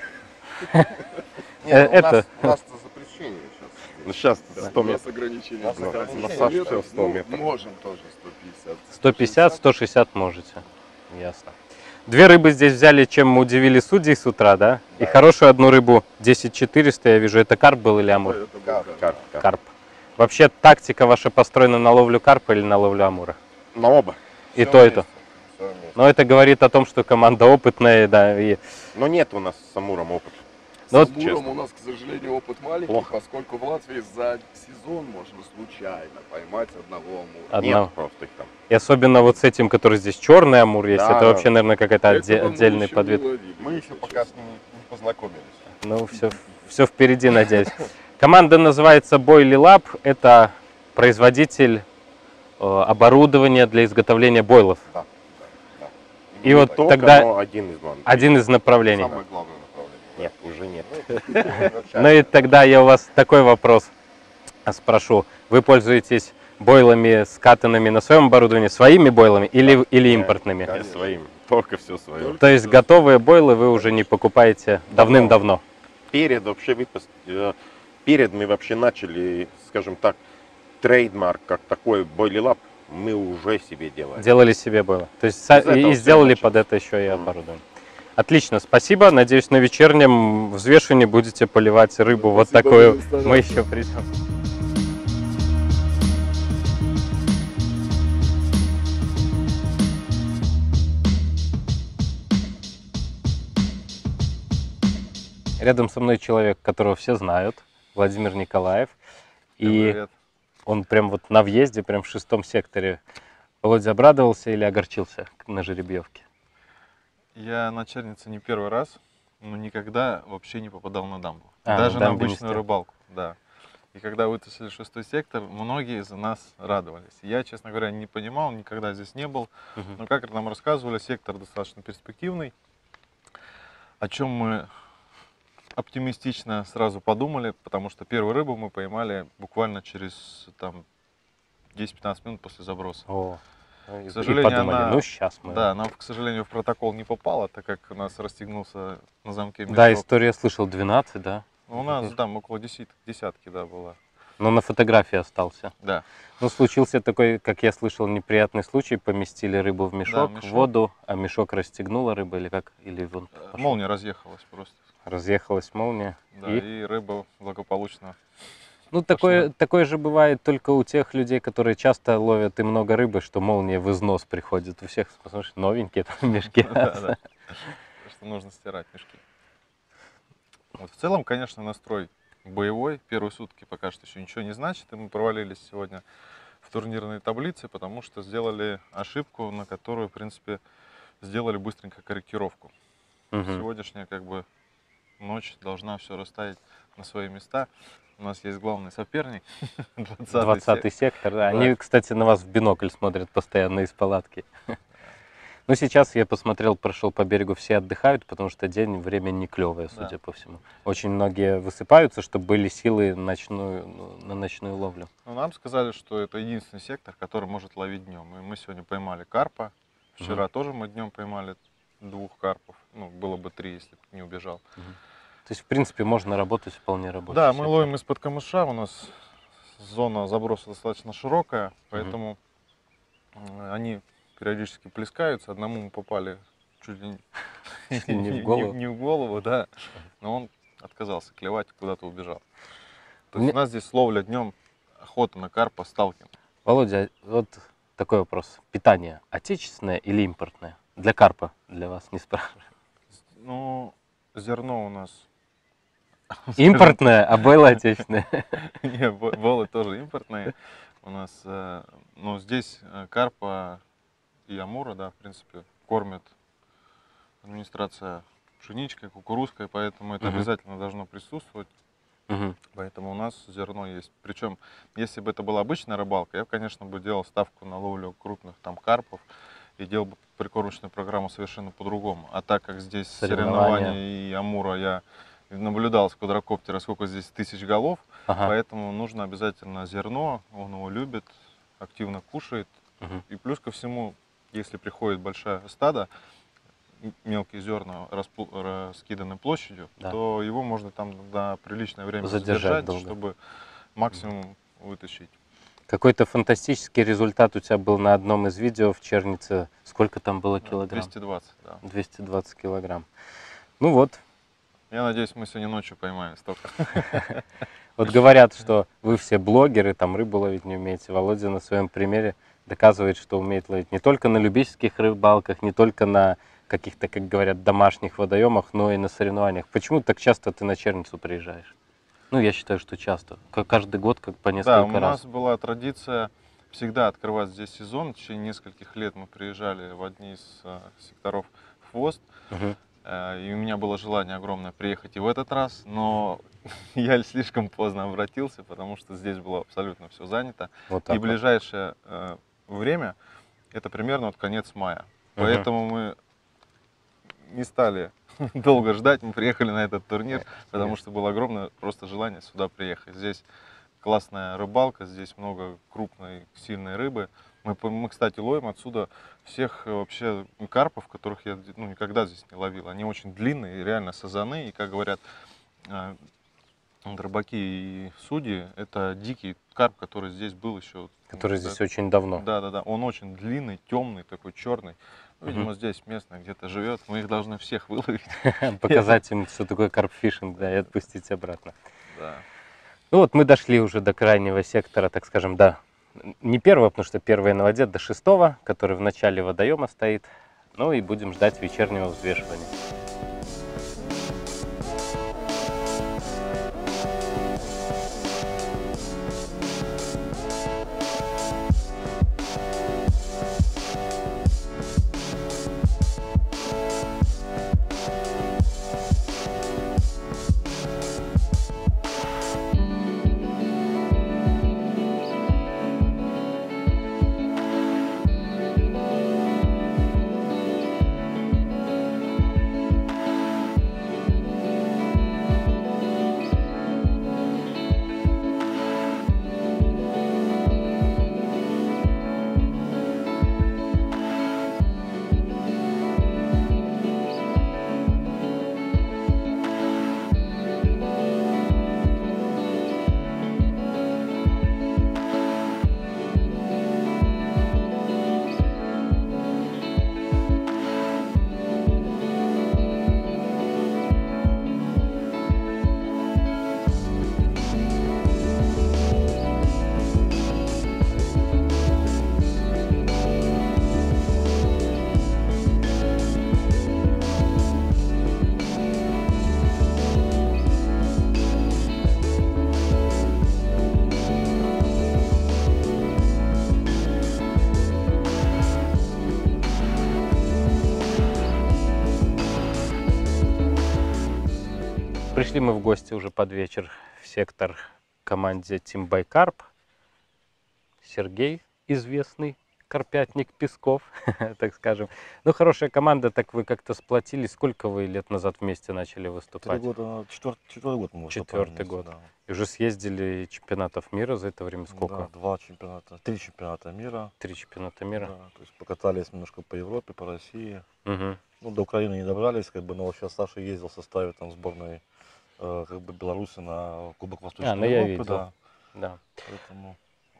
Это... У нас запрещение сейчас. Ну, сейчас 100 У нас метров. ограничение. На Саше все 100 метров. Можем тоже 150. 150, 160 можете. Ясно. Две рыбы здесь взяли, чем удивили судей с утра, да? И хорошую одну рыбу, 10400, я вижу. Это карп был или амур? Карп. Вообще тактика ваша построена на ловлю карпа или на ловлю амура? На оба. И то, и то. Но это говорит о том, что команда опытная, да, и... Но нет у нас с Амуром опыта. Ну, С вот Амуром честно. у нас, к сожалению, опыт маленький, Плохо. поскольку в Латвии за сезон можно случайно поймать одного Амура. Одна- Нет просто их там. И особенно вот с этим, который здесь черный амур есть, Да, это да. вообще, наверное, какая-то Этого мы отдельный еще подвид. не ловили, Мы еще пока честно. не познакомились. Ну, все впереди, надеюсь. Команда называется Boilie Lab. Это производитель оборудования для изготовления бойлов. Да. И вот Только, тогда но один из главных. один из направлений. Самое главное направление. Нет, уже нет. Ну и тогда я у вас такой вопрос спрошу. Вы пользуетесь бойлами, скатанными на своем оборудовании, своими бойлами или импортными? Я своим. Только все свое. То есть готовые бойлы вы уже не покупаете давным-давно? Перед мы вообще начали, скажем так, трейдмарк как такой Boilie Lab мы уже себе делаем. Делали себе бойлы. То есть этого и всё сделали началось. под это еще и оборудование. Отлично, спасибо. Надеюсь, на вечернем взвешивании будете поливать рыбу вот Спасибо, такую. будем стараться. Мы еще придем. Рядом со мной человек, которого все знают, Владимир Николаев. И Привет. он прям вот на въезде, прям в 6-м секторе. Володя обрадовался или огорчился на жеребьевке? Я на Чернице не первый раз, но никогда вообще не попадал на дамбу. А, Даже на на дамбе не обычную стоял. рыбалку, да. И когда вытащили 6-й сектор, многие из нас радовались. Я, честно говоря, не понимал, никогда здесь не был. Но как нам рассказывали, сектор достаточно перспективный, о чем мы оптимистично сразу подумали, потому что первую рыбу мы поймали буквально через там 10-15 минут после заброса. О, К и сожалению, подумали, она, ну сейчас мы... да, она, к сожалению, в протокол не попала, так как у нас расстегнулся на замке мешок. Да, история слышал 12, да? У нас там около десятки, да, было. Но на фотографии остался. Да. Ну, случился такой, как я слышал, неприятный случай. Поместили рыбу в мешок, мешок. в воду, а мешок расстегнула рыба или как? Или вон пошел. Молния разъехалась просто. Разъехалась молния. Да, и рыба благополучно. Ну, такое же бывает только у тех людей, которые часто ловят и много рыбы, что молния в износ приходит. У всех, посмотришь, новенькие там мешки. Да, да. Что нужно стирать мешки. Вот в целом, конечно, настрой боевой. Первые сутки пока что еще ничего не значит. И мы провалились сегодня в турнирной таблице, потому что сделали ошибку, на которую, в принципе, сделали быстренько корректировку. Сегодняшняя, как бы, ночь должна все расставить на свои места. У нас есть главный соперник, 20-й сектор, да. Они, кстати, на вас в бинокль смотрят постоянно из палатки. Ну, сейчас я посмотрел, прошел по берегу, все отдыхают, потому что день, время не клевое, судя по всему. Очень многие высыпаются, чтобы были силы на ночную ловлю. Ну, нам сказали, что это единственный сектор, который может ловить днем. И мы сегодня поймали карпа. Вчера тоже мы днем поймали 2 карпов. Ну, было бы 3, если бы не убежал. То есть, в принципе, можно работать вполне рабочий Да, сектор. мы ловим из-под камыша. У нас зона заброса достаточно широкая, поэтому они периодически плескаются. Одному мы попали чуть ли не в голову. не в голову, да. Но он отказался клевать, куда-то убежал. То есть у нас здесь ловля днем, охота на карпа, сталкинг. Володя, вот такой вопрос. Питание отечественное или импортное? Для карпа, для вас, не спрашиваю. Ну, зерно у нас... Импортное, а бойлы отечественные. Не, болы тоже импортные. У нас, ну, здесь карпа и амура, да, в принципе, кормят администрация пшеничкой, кукурузкой, поэтому это обязательно должно присутствовать. Поэтому у нас зерно есть. Причем, если бы это была обычная рыбалка, я, конечно, бы делал ставку на ловлю крупных там карпов и делал бы прикормочную программу совершенно по-другому. А так как здесь соревнования и амура, я наблюдал с квадрокоптера, сколько здесь тысяч голов, поэтому нужно обязательно зерно, он его любит, активно кушает. И плюс ко всему, если приходит большое стадо, мелкие зерна раскиданы площадью, то его можно там на приличное время задержать, чтобы максимум вытащить. Какой-то фантастический результат у тебя был на одном из видео в Чернице. Сколько там было килограмм? 220, да. 220 килограмм. Ну вот. Я надеюсь, мы сегодня ночью поймаем столько. Вот говорят, что вы все блогеры, там рыбу ловить не умеете. Володя на своем примере доказывает, что умеет ловить не только на любительских рыбалках, не только на каких-то, как говорят, домашних водоемах, но и на соревнованиях. Почему так часто ты на Черницу приезжаешь? Ну, я считаю, что часто. Каждый год как по несколько Да, раз. у нас была традиция всегда открывать здесь сезон. В течение нескольких лет мы приезжали в одни из секторов в Хвост. Мгм. И у меня было желание огромное приехать и в этот раз, но я слишком поздно обратился, потому что здесь было абсолютно все занято. Вот так И вот. ближайшее время это примерно вот конец мая. Поэтому мы не стали долго ждать, мы приехали на этот турнир, потому что было огромное просто желание сюда приехать. Здесь классная рыбалка, здесь много крупной, сильной рыбы. Мы, кстати, ловим отсюда всех вообще карпов, которых я никогда здесь не ловил. Они очень длинные, реально сазаны, и, как говорят рыбаки и судьи, это дикий карп, который здесь был еще. Который здесь очень давно. Да. Он очень длинный, темный, такой черный. Видимо, здесь местный где-то живет. Мы их должны всех выловить. Показать им, что такое карпфишинг, да, и отпустить обратно. Да. Ну вот мы дошли уже до крайнего сектора, так скажем, да. Не первого, потому что первый на воде, до 6-го, который в начале водоема стоит. Ну и будем ждать вечернего взвешивания. Пришли мы в гости уже под вечер в сектор команде Team Байкарп. Сергей, известный карпятник Песков, так скажем. Ну, хорошая команда, так вы как-то сплотились. Сколько вы лет назад вместе начали выступать? 4 года, четвертый год мы выступаем Четвертый вместе, год. да. И уже съездили чемпионатов мира за это время сколько? Да, 2 чемпионата, 3 чемпионата мира. 3 чемпионата мира. Да, то есть покатались немножко по Европе, по России. Угу. Ну, до Украины не добрались, как бы, но сейчас Саша ездил в составе там сборной как бы Беларуси на Кубок Восточной ну я Европы, видел. да. Да. Поэтому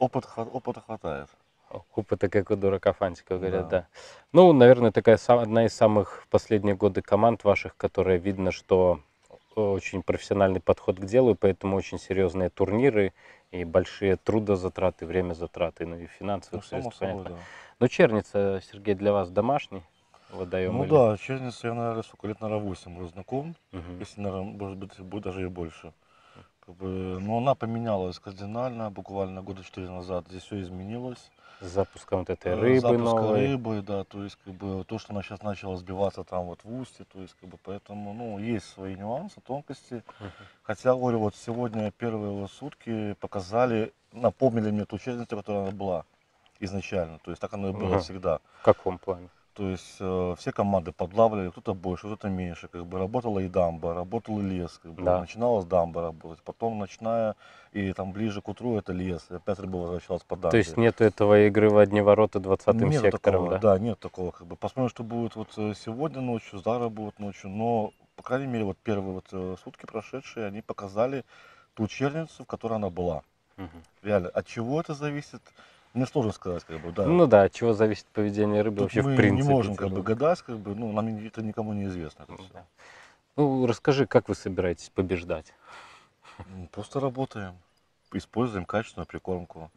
опыта хватает. Опыта, как у дурака Фантика, говорят, Да. да. Ну, наверное, такая одна из самых в последние годы команд ваших, которая видно, что очень профессиональный подход к делу, поэтому очень серьезные турниры и большие трудозатраты, время затраты, ну и финансовые, Ну, само собой, понятно. да. Но Черница, Сергей, для вас домашний водоем? Ну или- да, Черница, я, наверное, сколько лет, наверное, 8 уже знаком. Мгм. Если, наверное, может быть, будет даже и больше. Как бы, но она поменялась кардинально, буквально года 4 назад. Здесь все изменилось. С запуском вот этой рыбы Запуска новой. рыбы, да, то есть, как бы, то, что она сейчас начала сбиваться там вот в устье, то есть, как бы, поэтому, ну, есть свои нюансы, тонкости. Хотя, говорю, вот сегодня первые вот сутки показали, напомнили мне ту Черницу, которая она была изначально, то есть, так оно и было Ага. всегда. В каком плане? То есть все команды подлавливали, кто-то больше, кто-то меньше, как бы работала и дамба, работал и лес, как бы, Да. начиналась дамба работать, потом начиная и там ближе к утру это лес, и опять рыба возвращалась по дамбе. То есть нету этого игры в одни ворота 20-м Нету сектором, такого, да? да, нет такого, как бы, посмотрим, что будет вот сегодня ночью, завтра будет ночью, но, по крайней мере, вот первые вот сутки прошедшие, они показали ту Черницу, в которой она была. Мгм. Реально, от чего это зависит, мне сложно сказать, как бы, да. Ну да, от чего зависит поведение рыбы Тут вообще мы в принципе? не можем как бы тяжело. гадать, как бы, ну, нам это никому не известно. это всё. Да. Ну, расскажи, как вы собираетесь побеждать? Просто работаем, используем качественную прикормку. Мгм.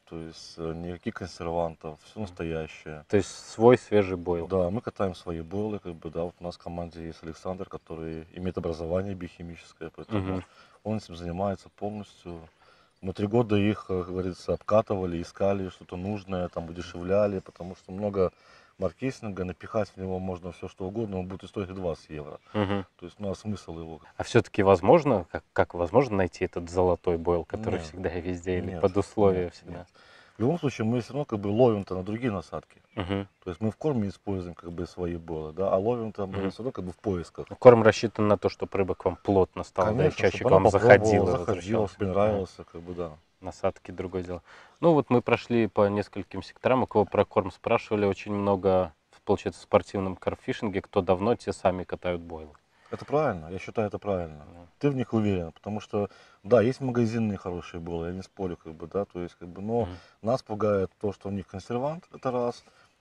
то есть никаких консервантов, все настоящее. То есть свой свежий бойл. Да, мы катаем свои бойлы, как бы, да, вот у нас в команде есть Александр, который имеет образование биохимическое, поэтому он этим занимается полностью. Мы 3 года их, как говорится, обкатывали, искали что-то нужное, там удешевляли, потому что много маркетинга, напихать в него можно все что угодно, он будет стоить и 20 евро. То есть, ну, а смысл его? А все-таки возможно, как возможно найти этот золотой бойл, который Нет, всегда и везде, или нет, под условия нет, всегда? нет. В любом случае, мы все равно как бы ловим-то на другие насадки. Мгм. То есть мы в корме используем как бы свои бойлы, да, а ловим-то мы все равно как бы в поисках. Корм рассчитан на то, чтобы рыба к вам плотно стала, да, и Конечно, чаще чтобы к вам она попробовала, заходила, заходила, возвращалась. чтобы нравился, как бы, да. Насадки другое дело. Ну вот мы прошли по нескольким секторам, у кого про корм спрашивали, очень много, получается, в спортивном карпфишинге, кто давно, те сами катают бойлы. Это правильно, я считаю, это правильно. Ты в них уверен, потому что, да, есть магазинные хорошие бойлы, я не спорю, как бы, да, то есть, как бы, но нас пугает то, что у них консервант, это раз,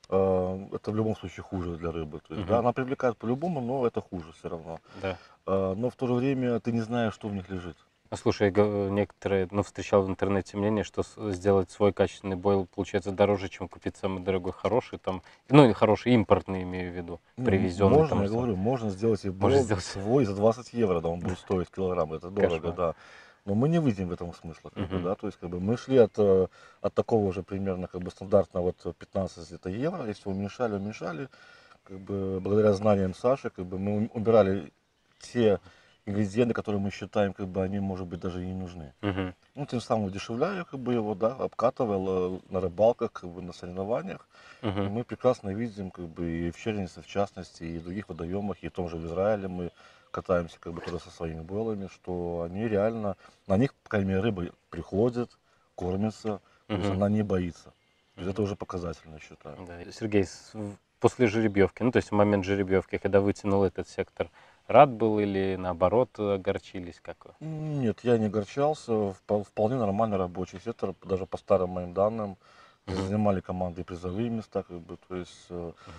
это в любом случае хуже для рыбы, то есть, да, она привлекает по-любому, но это хуже все равно. Да. Но в то же время ты не знаешь, что в них лежит. Ну, слушай, некоторые, ну, встречал в интернете мнение, что сделать свой качественный бойл получается дороже, чем купить самый дорогой хороший, там, ну, хороший импортный, имею в виду, привезенный. Можно, там, я говорю, можно сделать и бойл свой за 20 евро, да, он будет стоить килограмм, это дорого, Кошмар. да. Но мы не видим в этом смысла, как бы, да, то есть, как бы, мы шли от такого же примерно, как бы, стандартного вот 15 где-то евро, если уменьшали, как бы, благодаря знаниям Саши, как бы, мы убирали те ингредиенты, которые мы считаем, как бы, они, может быть, даже и не нужны. Ну, тем самым удешевляю, как бы, его, да, обкатывал на рыбалках, как бы, на соревнованиях. И мы прекрасно видим, как бы, и в Чернице, в частности, и в других водоемах, и в том же в Израиле мы катаемся, как бы, тоже со своими бойлами, что они реально, на них, по крайней мере, рыба приходит, кормится, то есть она не боится. То есть это уже показательно, считаю. Да. Сергей, после жеребьевки, ну, то есть в момент жеребьевки, когда вытянул этот сектор, рад был или наоборот огорчились? Как вы? Нет, я не огорчался. Вполне нормальный рабочий сектор, даже по старым моим данным. Занимали команды и призовые места, как бы, то есть,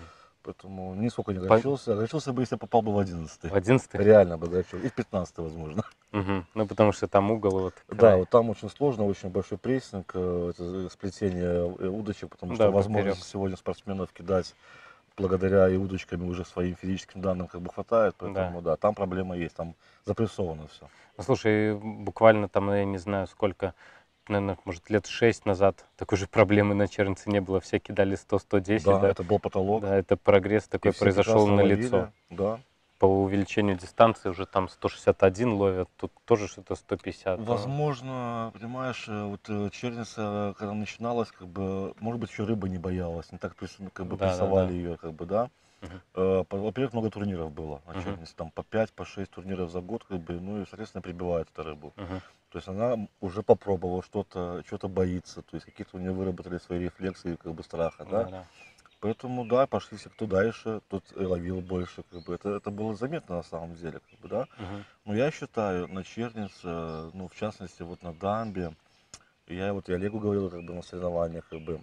поэтому нисколько не огорчился. Огорчился бы, если я попал бы в 11-й. В 11-й? Реально бы огорчился. И в 15-й, возможно. Ну, потому что там угол вот. Да, вот там очень сложно, очень большой прессинг, это сплетение удочек, потому что возможности сегодня спортсменов кидать благодаря и удочками уже своим физическим данным как бы хватает, поэтому да, там проблема есть, там запрессовано все. Ну, слушай, буквально там, я не знаю сколько, наверное, может, лет 6 назад такой же проблемы на Чернице не было, все кидали 100-110. Да, это был потолок. Да, это прогресс такой произошел на лицо. Да. По увеличению дистанции уже там 161 ловят, тут тоже что-то 150. Возможно, понимаешь, вот Черница, когда начиналась, как бы, может быть, еще рыба не боялась, не так как бы прессовали ее, как бы, да. Во-первых, много турниров было на Чернице, там по 5, по 6 турниров за год, как бы, ну и, соответственно, прибивает эту рыбу. То есть она уже попробовала что-то боится, то есть какие-то у нее выработали свои рефлексы, как бы, страха, да. Поэтому, да, пошли все кто дальше, тот ловил больше, как бы, это было заметно на самом деле, как бы, да. Но я считаю, на Чернице, ну, в частности, вот на дамбе, я вот и Олегу говорил, как бы, на соревнованиях, как бы,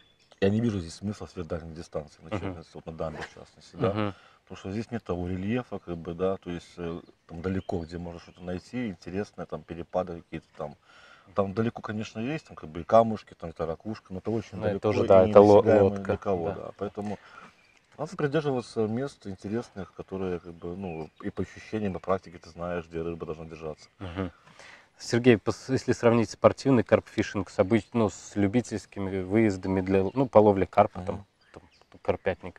я не вижу здесь смысла сверхдальних дистанций на Чернице, вот на дамбе, в частности, да. Потому что здесь нет того рельефа, как бы, да, то есть там далеко, где можно что-то найти, интересное, там перепады какие-то там. Там далеко, конечно, есть, там как бы и камушки, там это ракушка, но это очень далеко, это уже, да, это лодка для кого, да. Поэтому надо придерживаться мест интересных, которые, как бы, ну, и по ощущениям, и по практике ты знаешь, где рыба должна держаться. Сергей, если сравнить спортивный карпфишинг с ну, с любительскими выездами для, ну, по ловле карпа, там, карпятника,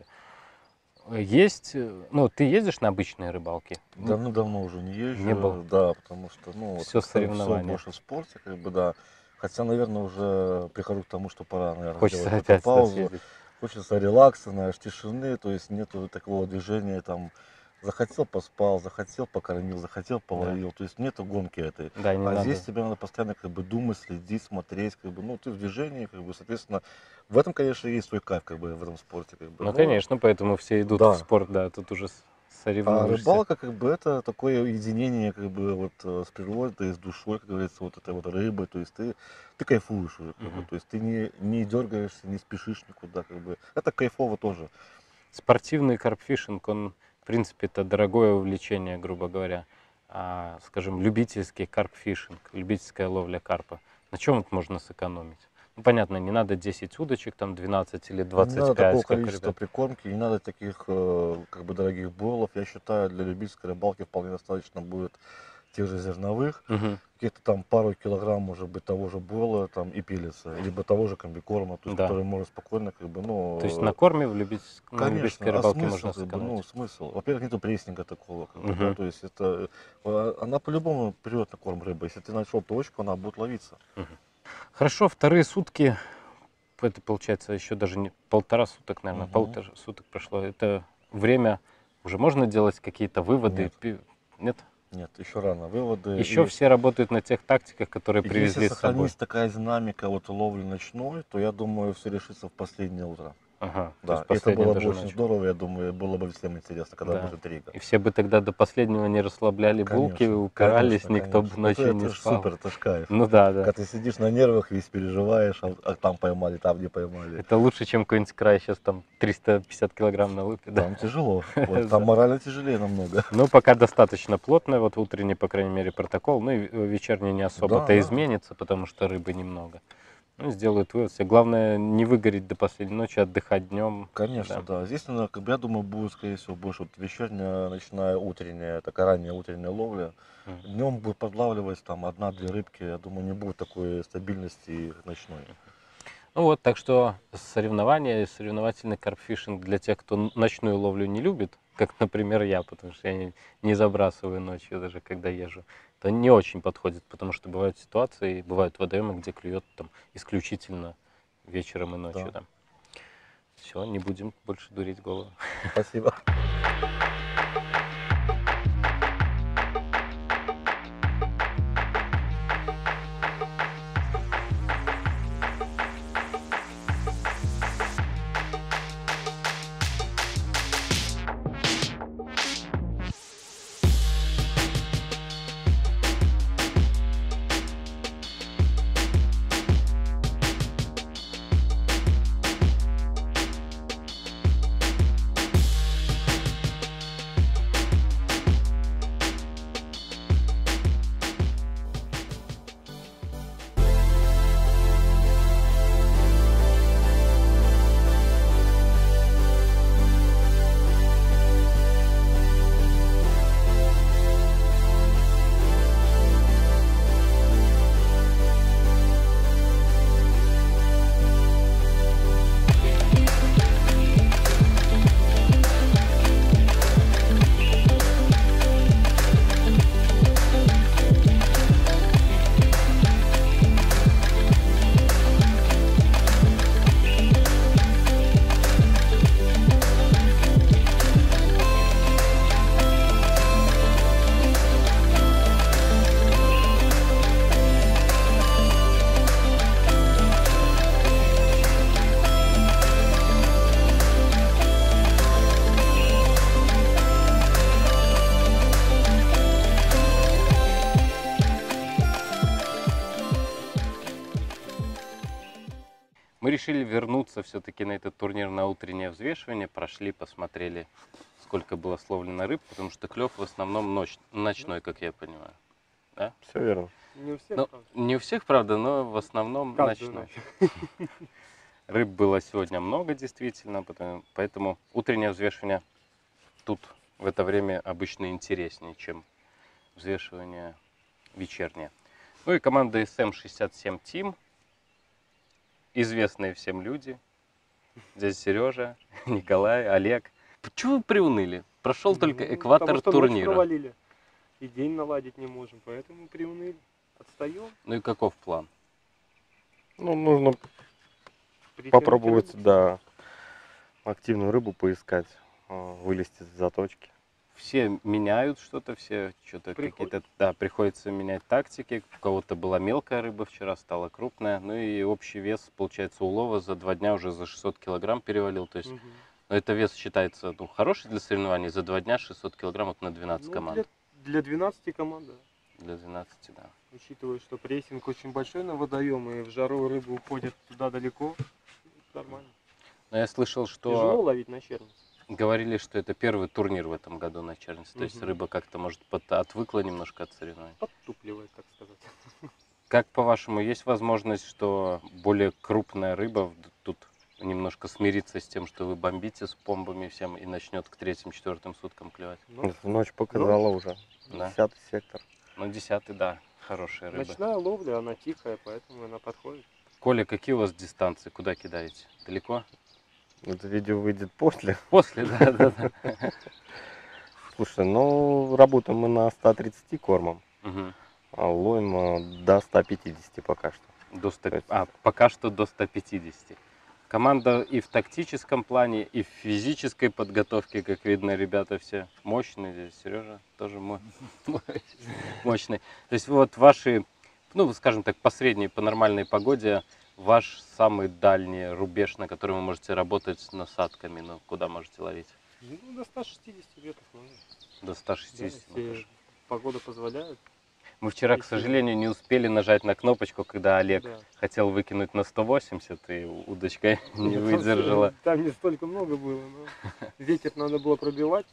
есть, ну, ты ездишь на обычные рыбалки? Давно уже не езжу, не был. Да, потому что, ну, все соревнования. Все больше в спорте, как бы, да. Хотя, наверное, уже прихожу к тому, что пора, наверное, хочется сделать опять паузу. Хочется релакса, знаешь, тишины, то есть нету такого движения, там, захотел поспал, захотел покормил, захотел половил, то есть нету гонки этой. Да, не надо. Здесь тебе надо постоянно, как бы, думать, следить, смотреть, как бы, ну, ты в движении, как бы, соответственно, в этом, конечно, есть свой кайф, как бы, в этом спорте, как бы. Ну, конечно, поэтому все идут в спорт, да, тут уже соревнуешься. А рыбалка, как бы, это такое единение, как бы, вот с природой, с душой, как говорится, вот этой вот рыбой, то есть ты кайфуешь уже, как бы, то есть ты не дергаешься, не спешишь никуда, как бы, это кайфово тоже. Спортивный карпфишинг, он, в принципе, это дорогое увлечение, грубо говоря. Скажем, любительский карпфишинг, любительская ловля карпа. На чем вот можно сэкономить? Ну, понятно, не надо 10 удочек, там 12 или Не надо 25, такого как у количества ребят. прикормки, не надо таких как бы дорогих бойлов. Я считаю, для любительской рыбалки вполне достаточно будет тех же зерновых, Мгм. каких-то там пару килограмм, может быть, того же бойла там и пилится, либо того же комбикорма, то есть, Да. который можно спокойно, как бы, ну, То есть на корме на любительской конечно, а рыбалке смысл, можно как бы, ну, сэкономить. смысл. Во-первых, нету прессинга такого, как бы, да, Мгм. то есть это, она по-любому придет на корм рыбы. Если ты нашел точку, она будет ловиться. Хорошо, вторые сутки, это получается еще даже не полтора суток, наверное, Мгм. полтора суток прошло. Это время, уже можно делать какие-то выводы? Нет. Нет? Нет, еще рано. Выводы. Еще И все работают на тех тактиках, которые если привезли с собой. сохранится такая динамика вот ловли ночной, то я думаю, все решится в последнее утро. Ага, то Да, есть это последняя было бы даже очень ночь. здорово, я думаю, было бы всем интересно, когда Да. будет интрига. И все бы тогда до последнего не расслабляли булки, Конечно, упирались, конечно, никто бы конечно. ночью Это не ж спал. супер, это ж кайф. Ну да, да. Когда ты сидишь на нервах, весь переживаешь, а там поймали, там не поймали. Это лучше, чем какой-нибудь край сейчас там 350 килограмм на лупе, да? Там тяжело, вот, Да. там морально тяжелее намного. Ну, пока достаточно плотно, вот утренний, по крайней мере, протокол, ну и вечерний не особо-то Да, да. изменится, потому что рыбы немного. Ну, сделают вывод. Все. Главное не выгореть до последней ночи, отдыхать днем. Конечно, да. Здесь, наверное, как бы, я думаю, будет, скорее всего, больше вот вечерняя, ночная, утренняя, такая ранняя утренняя ловля. Днем будет подлавливать там одна-две рыбки, я думаю, не будет такой стабильности ночной. Ну вот, так что соревнования, соревновательный карпфишинг для тех, кто ночную ловлю не любит, как, например, я, потому что я не забрасываю ночью, даже когда езжу, это не очень подходит, потому что бывают ситуации, бывают водоемы, где клюет там исключительно вечером и ночью. Да. Да. Все, не будем больше дурить голову. Спасибо. Мы решили вернуться все-таки на этот турнир на утреннее взвешивание. Прошли, посмотрели, сколько было словлено рыб, потому что клев в основном ночной, как я понимаю. Да? Все верно. Не у всех, Ну, правда. не у всех, правда, но в основном Каждую ночной. Рыб было сегодня много, действительно, поэтому утреннее взвешивание тут в это время обычно интереснее, чем взвешивание вечернее. Ну и команда SM67 Team. Известные всем люди. Здесь Сережа, Николай, Олег. Почему вы приуныли? Прошел только экватор Потому что ночь турнира. провалили. И день наладить не можем, поэтому приуныли. Отстаем. Ну и каков план? Ну, нужно Притянуть попробовать, рыбу. да, активную рыбу поискать, вылезти из заточки. Все меняют что-то, все что-то какие-то, да, приходится менять тактики. У кого-то была мелкая рыба вчера, стала крупная. Ну и общий вес, получается, улова за 2 дня уже за 600 килограмм перевалил. То есть, Мгм. ну, это вес считается, ну, хороший для соревнований. За 2 дня 600 килограмм вот на 12 Ну, команд. Для 12 команд, да. Для 12, да. Учитывая, что прессинг очень большой на водоем, и в жару рыбы уходят туда далеко, нормально. Но я слышал, Тяжело что ловить на черность. говорили, что это первый турнир в этом году на черности. То есть Мгм. рыба как-то, может, отвыкла немножко от соревнований. Подтупливает, так сказать. Как по-вашему, есть возможность, что более крупная рыба тут немножко смирится с тем, что вы бомбите с помбами всем и начнет к 3-4 суткам клевать? Ночь показала уже. Да. 10-й сектор. Ну, 10-й, да, хорошая рыба. Ночная ловля, она тихая, поэтому она подходит. Коля, какие у вас дистанции? Куда кидаете? Далеко? Это видео выйдет после. После, да. Слушай, ну работаем мы на 130 кормом, Мгм. а ловим до 150 пока что. До 100, пока что до 150. Команда и в тактическом плане, и в физической подготовке, как видно, ребята все мощные. Здесь Сережа тоже мощный. То есть вот ваши, ну, скажем так, по средней, по нормальной погоде, ваш самый дальний рубеж, на котором вы можете работать с насадками, ну, куда можете ловить? Ну, до 160 метров можно. До 160 Да, если погода позволяет. Мы вчера, к сожалению, не успели нажать на кнопочку, когда Олег Да. хотел выкинуть на 180, и удочка не выдержала. Там не столько много было, но ветер надо было пробивать.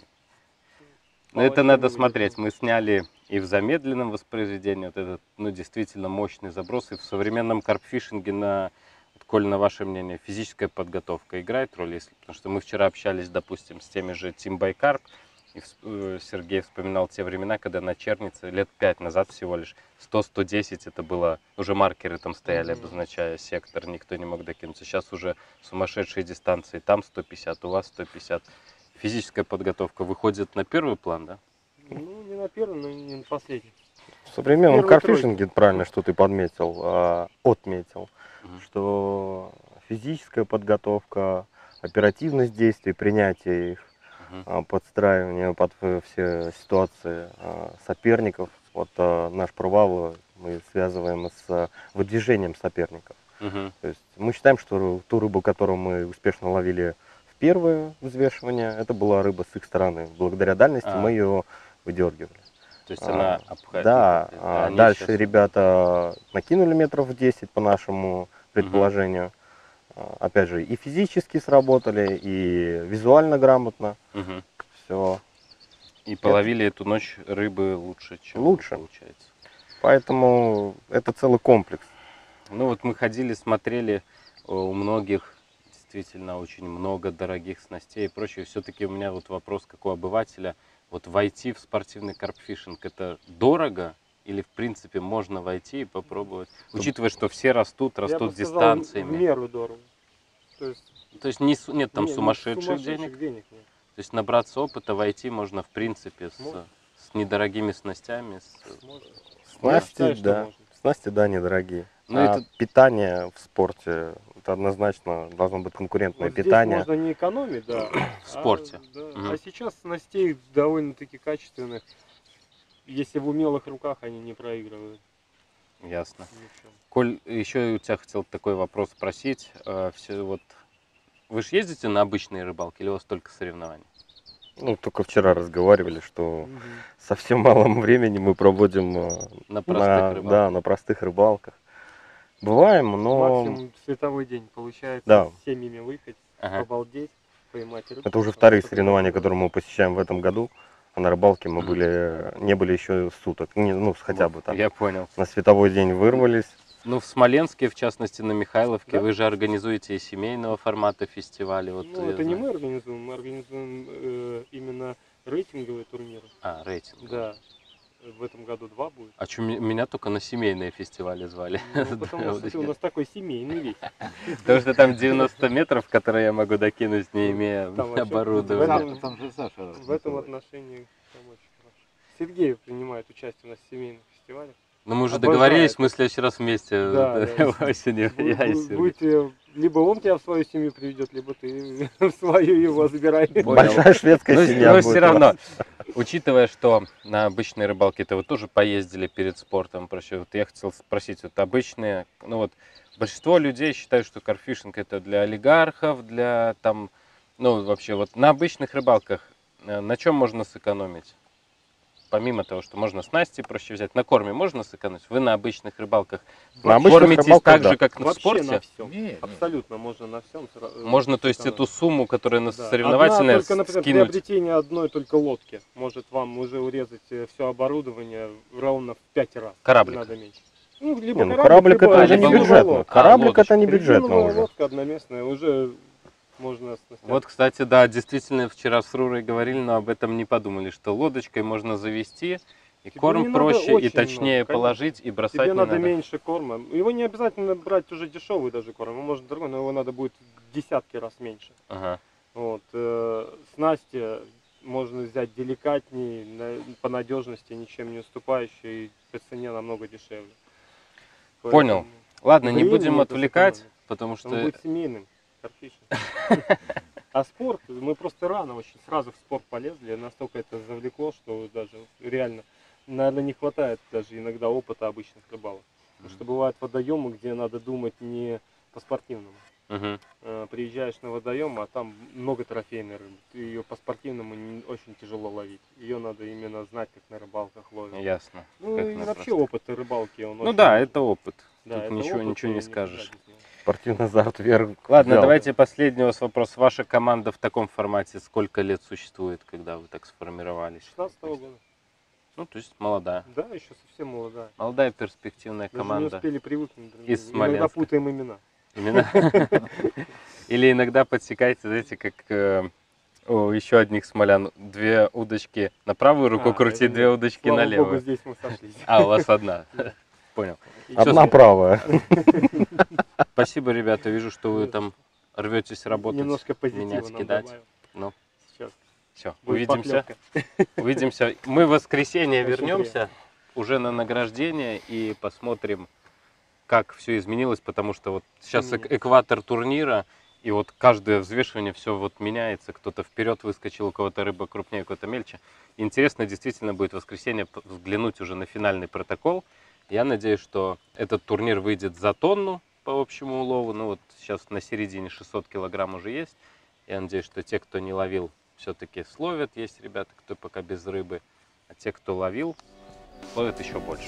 Но это надо смотреть. Мы сняли и в замедленном воспроизведении вот этот, ну, действительно мощный заброс. И в современном карпфишинге, вот, Коль, на ваше мнение, физическая подготовка играет роль? Потому что мы вчера общались, допустим, с теми же Team Байкарп, и Сергей вспоминал те времена, когда на Чернице лет 5 назад всего лишь 100-110 это было, уже маркеры там стояли, обозначая сектор, никто не мог докинуться. Сейчас уже сумасшедшие дистанции, там 150, у вас 150. Физическая подготовка выходит на первый план, да? Ну, не на первый, но и не на последний. В современном Первый карпфишинге, правильно, что ты отметил, что физическая подготовка, оперативность действий, принятие их, подстраивание под все ситуации соперников. Вот наш провал мы связываем с выдвижением соперников. То есть мы считаем, что ту рыбу, которую мы успешно ловили в первое взвешивание, это была рыба с их стороны. Благодаря дальности мы ее выдергивали. То есть она обходит. Да, дальше ребята накинули метров 10 по нашему предположению. Опять же, и физически сработали, и визуально грамотно. Все. И половили эту ночь рыбы лучше, чем получается. Поэтому это целый комплекс. Ну вот мы ходили, смотрели, у многих действительно очень много дорогих снастей и прочее. Все-таки у меня вот вопрос, как у обывателя, вот войти в спортивный карпфишинг, это дорого? Или в принципе можно войти и попробовать? Учитывая, что все растут дистанциями. В меру дорого. То есть нет там сумасшедших денег? Нет. То есть набраться опыта, войти можно в принципе с недорогими снастями. Снасти, да, недорогие. Но питание в спорте, это однозначно должно быть конкурентное вот питание. Здесь можно не экономить, да. В спорте. А сейчас снастей довольно-таки качественных. Если в умелых руках, они не проигрывают. Ясно. Коль, еще у тебя хотел такой вопрос спросить. Вы же ездите на обычные рыбалки или у вас только соревнования? Ну, только вчера разговаривали, что совсем малом времени мы проводим на простых рыбалках. Бываем, но... Максимум световой день получается, да. С семьями выехать, обалдеть, поймать рыбу. Это уже вторые соревнования, которые мы посещаем в этом году. А на рыбалке мы не были еще суток, хотя бы там. Я понял. На световой день вырвались. Ну, в Смоленске, в частности, на Михайловке, вы же организуете и семейного формата фестивали. Вот, это не мы организуем именно рейтинговые турниры. Рейтинг. Да. В этом году 2 будет. А что, меня только на семейные фестивали звали? Ну, потому что у нас такой семейный весь. Потому что там 90 метров, которые я могу докинуть, не имея оборудования. В этом отношении там очень хорошо. Сергей принимает участие у нас в семейных фестивалях. Ну, мы уже договорились, мы в следующий раз вместе осенью. Будете, либо он тебя в свою семью приведет, либо ты в свою его забирай. Большая шведская семья. Но все равно, учитывая, что на обычной рыбалке-то вы тоже поездили перед спортом, вот я хотел спросить, вот обычные, ну вот, большинство людей считают, что карпфишинг это для олигархов, для там, ну вообще вот на обычных рыбалках на чем можно сэкономить? Помимо того, что можно снасти проще взять, на корме можно сэкономить? Вы на обычных рыбалках кормитесь так же, как в спорте? На всем. Абсолютно можно на всем. Можно, то есть, эту сумму, которая на соревновательная, только, например, скинуть? приобретение одной только лодки может вам уже урезать все оборудование ровно в 5 раз. Кораблик? Надо меньше. Ну, либо Не, ну кораблик либо это же не резиновая бюджетно. лодка. Кораблик это не Резиновая бюджетно уже. лодка одноместная, уже можно оснастять. Вот, кстати, да, действительно, вчера с Рурой говорили, но об этом не подумали, что лодочкой можно завести, и Тебе не корм надо проще, и очень точнее много, конечно. положить, и бросать Тебе не надо надо. меньше корма. Его не обязательно брать уже дешевый даже корм, он может дорогой, но его надо будет в десятки раз меньше. Ага. Вот. Снасти можно взять деликатнее, по надежности ничем не уступающие, и по цене намного дешевле. Понял. Ладно, не времени будем это отвлекать, сэкономит. потому что... Он будет семейным, картишным. А спорт, мы просто рано очень сразу в спорт полезли, настолько это завлекло, что даже реально, наверное, не хватает даже иногда опыта обычных рыбалок. Потому что бывают водоемы, где надо думать не по-спортивному. Мгм. Приезжаешь на водоем, а там много трофейной рыбы. Ее по-спортивному очень тяжело ловить. Ее надо именно знать, как на рыбалках ловят. Ясно. Ну Как и на вообще простых. опыт рыбалки, он Ну очень да, важен. это опыт. Да, Тут это ничего опыт, не и скажешь. никуда без него. Спортивный азарт вверх. Ладно, взял. давайте последний у вас вопрос. Ваша команда в таком формате сколько лет существует, когда вы так сформировались? 16-го года. Ну, то есть молодая. Да, еще совсем молодая. Молодая перспективная Даже не команда. успели привыкнуть. друг Из к другу. Иногда Смоленска. путаем имена. Именно. Или иногда подсекаете, знаете, как у еще одних смолян. Две удочки на правую руку А, крутить, это две нет. удочки Слава на богу, левую. здесь мы сошлись. А, у вас одна. Да. Понял. Одна правая. Спасибо, ребята. Вижу, что вы там рветесь работать, Немножко позитива менять, нам кидать. добавим. Ну, Сейчас. все, Будет увидимся. поклевка. Увидимся. Мы в воскресенье Очень вернемся уже на награждение и посмотрим, как все изменилось, потому что вот сейчас экватор турнира, и вот каждое взвешивание все вот меняется, кто-то вперед выскочил, у кого-то рыба крупнее, у кого-то мельче. Интересно действительно будет в воскресенье взглянуть уже на финальный протокол. Я надеюсь, что этот турнир выйдет за тонну по общему улову. Ну вот сейчас на середине 600 килограмм уже есть. Я надеюсь, что те, кто не ловил, все-таки словят. Есть ребята, кто пока без рыбы. А те, кто ловил, ловят еще больше.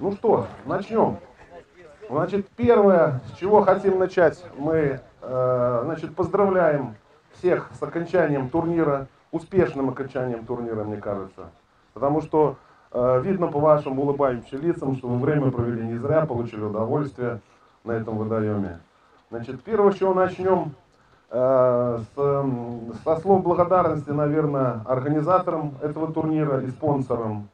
Ну что, начнем. Значит, первое, с чего хотим начать, мы поздравляем всех с окончанием турнира, успешным окончанием турнира, мне кажется. Потому что видно по вашим улыбающимся лицам, что вы время провели не зря, получили удовольствие на этом водоеме. Значит, первое, с чего начнем, со слов благодарности, наверное, организаторам этого турнира и спонсорам.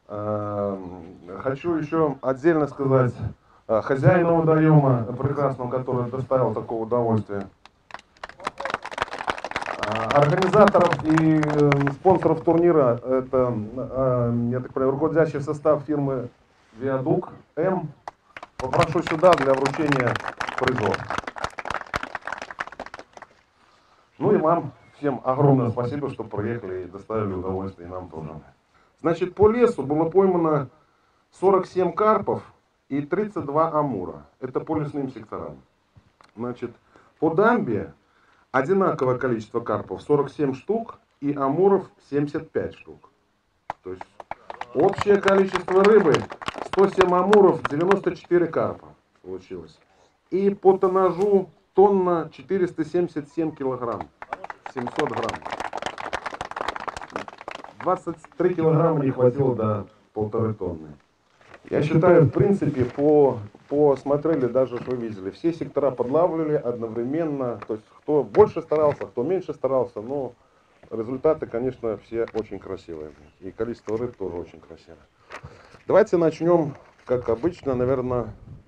Хочу еще отдельно сказать хозяину водоема прекрасному, который доставил такое удовольствие. Организаторов и спонсоров турнира, это, я так понимаю, руководящий состав фирмы Виадук М. Попрошу сюда для вручения призов. Ну и вам всем огромное спасибо, что приехали и доставили удовольствие, и нам тоже. Значит, по лесу было поймано 47 карпов и 32 амура. Это по лесным секторам. Значит, по дамбе одинаковое количество карпов 47 штук и амуров 75 штук. То есть общее количество рыбы 107 амуров, 94 карпа получилось. И по тоннажу тонна 477 килограмм, 700 грамм. 23 килограмма не хватило до 1,5 тонны. Я считаю, в принципе, посмотрели, даже что вы видели, все сектора подлавливали одновременно, то есть кто больше старался, кто меньше старался, но результаты, конечно, все очень красивые. И количество рыб тоже очень красивое. Давайте начнем, как обычно, наверное,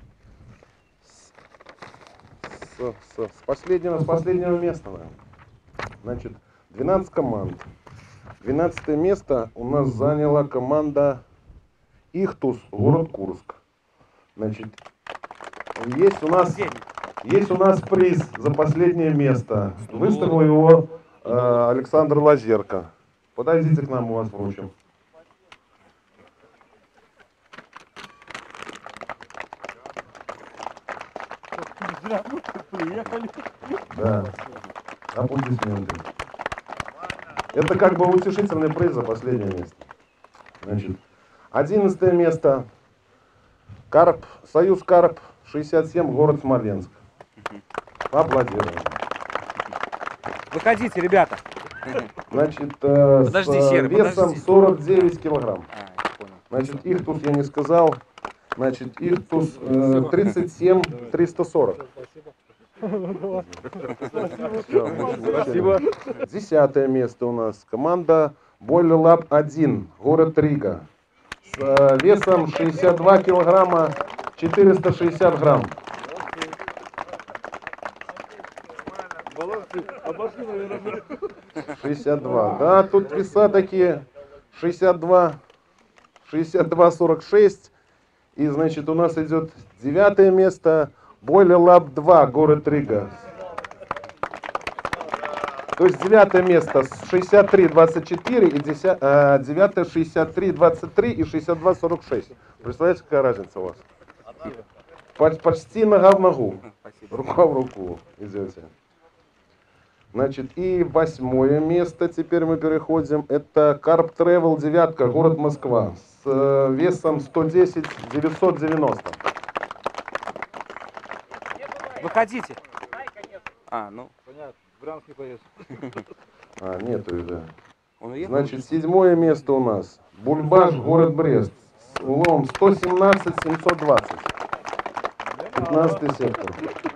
с последнего места. Наверное. Значит, 12 команд. 12 место у нас заняла команда Ихтус, город Курск. Значит, есть у нас приз за последнее место. Выставил его Александр Лазерко. Подойдите к нам, мы вас вручим. Да. Аплодисменты. Это как бы утешительный приз за последнее место. Значит, 11 место. Карп, Союз Карп 67, город Смоленск. Аплодируем. Выходите, ребята. Значит, подожди, с Серый, весом 49 килограмм. Понял. Значит, Ихтус я не сказал. Значит, Ихтус 37 340. Спасибо. 10 место у нас. Команда Boiler Lab 1, город Рига. С весом 62 килограмма 460 грамм. Обошли, наверное. 62. Да, тут веса такие 62, 46. И, значит, у нас идет 9 место. Boiler Lab 2, город Рига. То есть 9 место с 63-24 и 9 63-23 и 62-46. Представляете, какая разница у вас? Почти нога в ногу. Рука в руку идете. Значит, и 8 место теперь мы переходим. Это Carp Travel 9, город Москва. С весом 110-990. Выходите. Ну. Понятно. Брянск не поедет. Нету уже. Он уехал? Значит, 7 место у нас. Бульбаш, город Брест. С уловом 117-720. 15 сектор.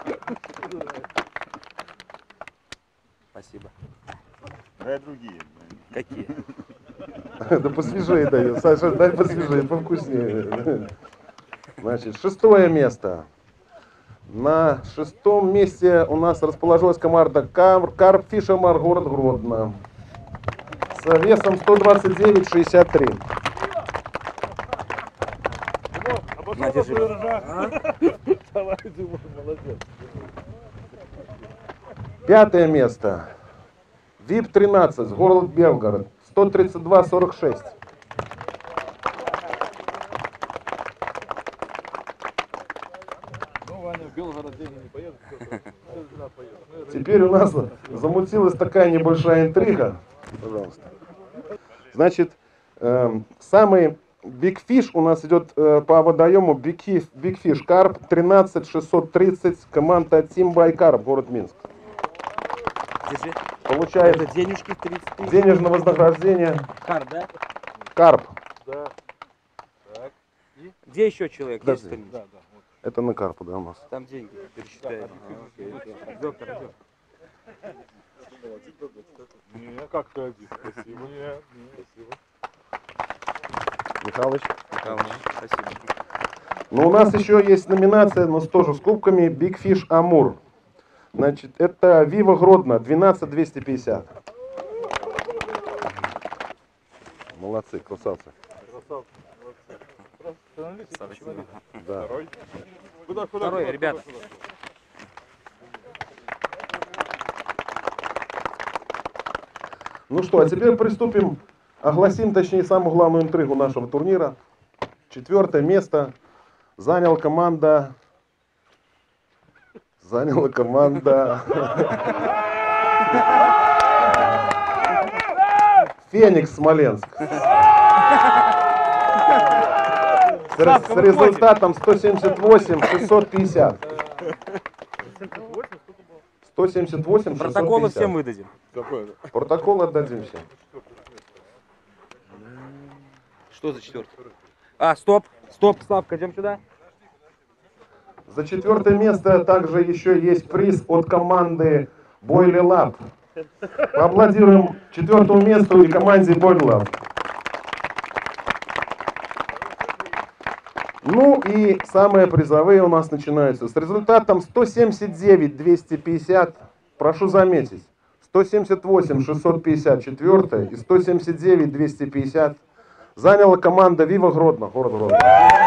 Спасибо. Дай другие. Какие? Да посвежее даю. Саша, дай посвежее, повкуснее. Значит, 6 место. На 6 месте у нас расположилась команда Карп Фишемар, город Гродно. С весом 129-63. Давай, Димон, молодец. 5 место. ВИП 13, город Белгород. 132-46. Теперь у нас замутилась такая небольшая интрига. Пожалуйста. Значит, самый Big Fish у нас идет по водоему Big Fish Карп 13630, команда Team by Carp, город Минск. Держи. Получает Это денежки 30 тысяч. денежное вознаграждение. Карп, да? Карп. Да. Так. И? Где еще человек? Подожди. Есть Да, да. Вот. Это на карпу, да, у нас. Там деньги пересчитают. Доктор, идет. Не, как ты один? Спасибо. Не, спасибо. Михалыч. Спасибо. Но у нас еще есть номинация, но тоже с кубками Big Fish Амур. Значит, это Вива Гродно 12250. Молодцы, красавцы. Спасибо. Да. Второй, ребята. Ну что, а теперь приступим, огласим, точнее, самую главную интригу нашего турнира. 4-е место заняла команда Феникс Смоленск. С результатом 178-650. 178-650. Протоколы всем выдадим. Протокол отдадим всем. Что за 4-й? А, стоп, Славка, идем сюда. За 4-е место также еще есть приз от команды Boiler Lab. Поаплодируем 4-му месту и команде Boiler Lab. Ну и самые призовые у нас начинаются с результатом 179-250. Прошу заметить, 178-650 4-е и 179-250 заняла команда Вива Гродно, город Гродно.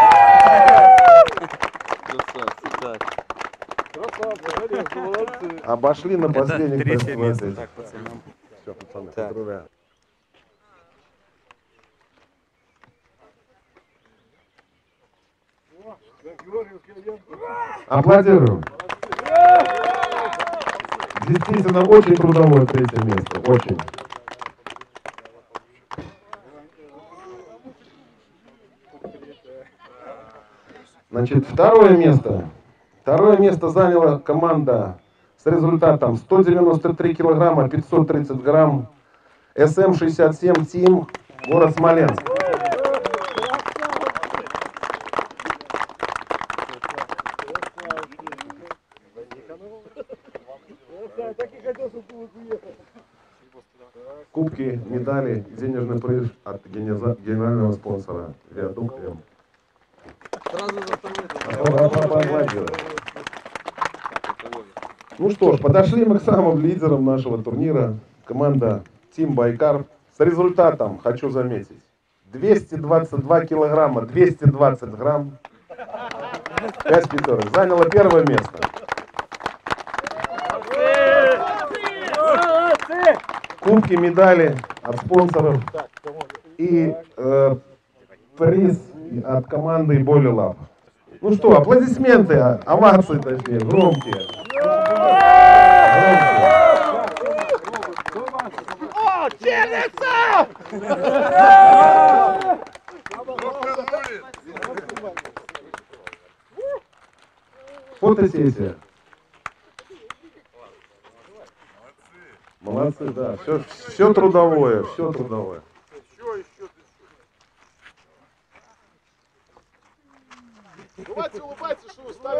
Обошли на последних. Это 3-е место. Так, пацаны. Все, пацаны, поздравляю. Аплодируем. Действительно, очень трудовое 3-е место. Очень. Значит, 2-е место. 2-е место заняла команда с результатом 193 килограмма 530 грамм СМ-67 Team, город Смоленск. Кубки, медали, денежный приз от генерального спонсора Виадук М. Ну что ж, подошли мы к самым лидерам нашего турнира. Команда Team by Carp с результатом, хочу заметить, 222 килограмма 220 грамм 5 пятерок. Заняла 1-е место. Кубки, медали от спонсоров и приз от команды Boiler Lab. Ну что, аплодисменты, овации точнее, громкие. О, Черница! Фотосессия. Молодцы, да. Все трудовое, все трудовое. Давайте улыбайтесь, что вы стали.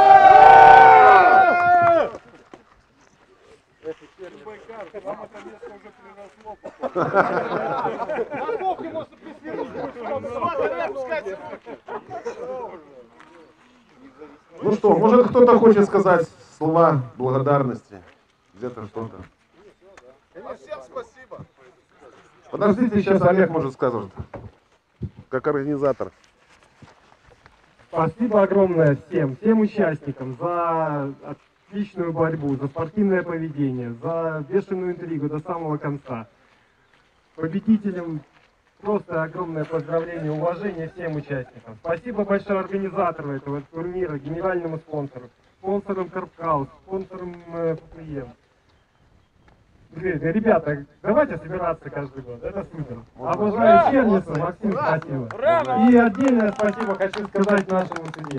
Ну что, может кто-то хочет сказать слова благодарности? Где-то что-то. Всем спасибо. Подождите, сейчас Олег может сказать, как организатор. Спасибо огромное всем участникам за отличную борьбу, за спортивное поведение, за бешеную интригу до самого конца. Победителям просто огромное поздравление, уважение всем участникам. Спасибо большое организатору этого турнира, генеральному спонсору, спонсорам Карпхаус, спонсорам ППМ. Ребята, давайте собираться каждый год, это супер. Обожаю Черницу, Максим, спасибо. И отдельное спасибо хочу сказать нашему судье.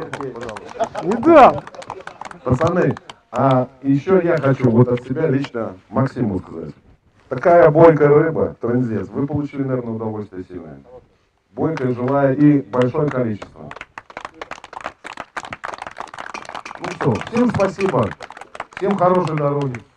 Да. Пацаны, а еще я хочу вот от себя лично Максиму сказать. Такая бойкая рыба, трындец, вы получили, наверное, удовольствие сильное. Бойкая, живая и большое количество. Ну все, всем спасибо, всем хорошей дороги.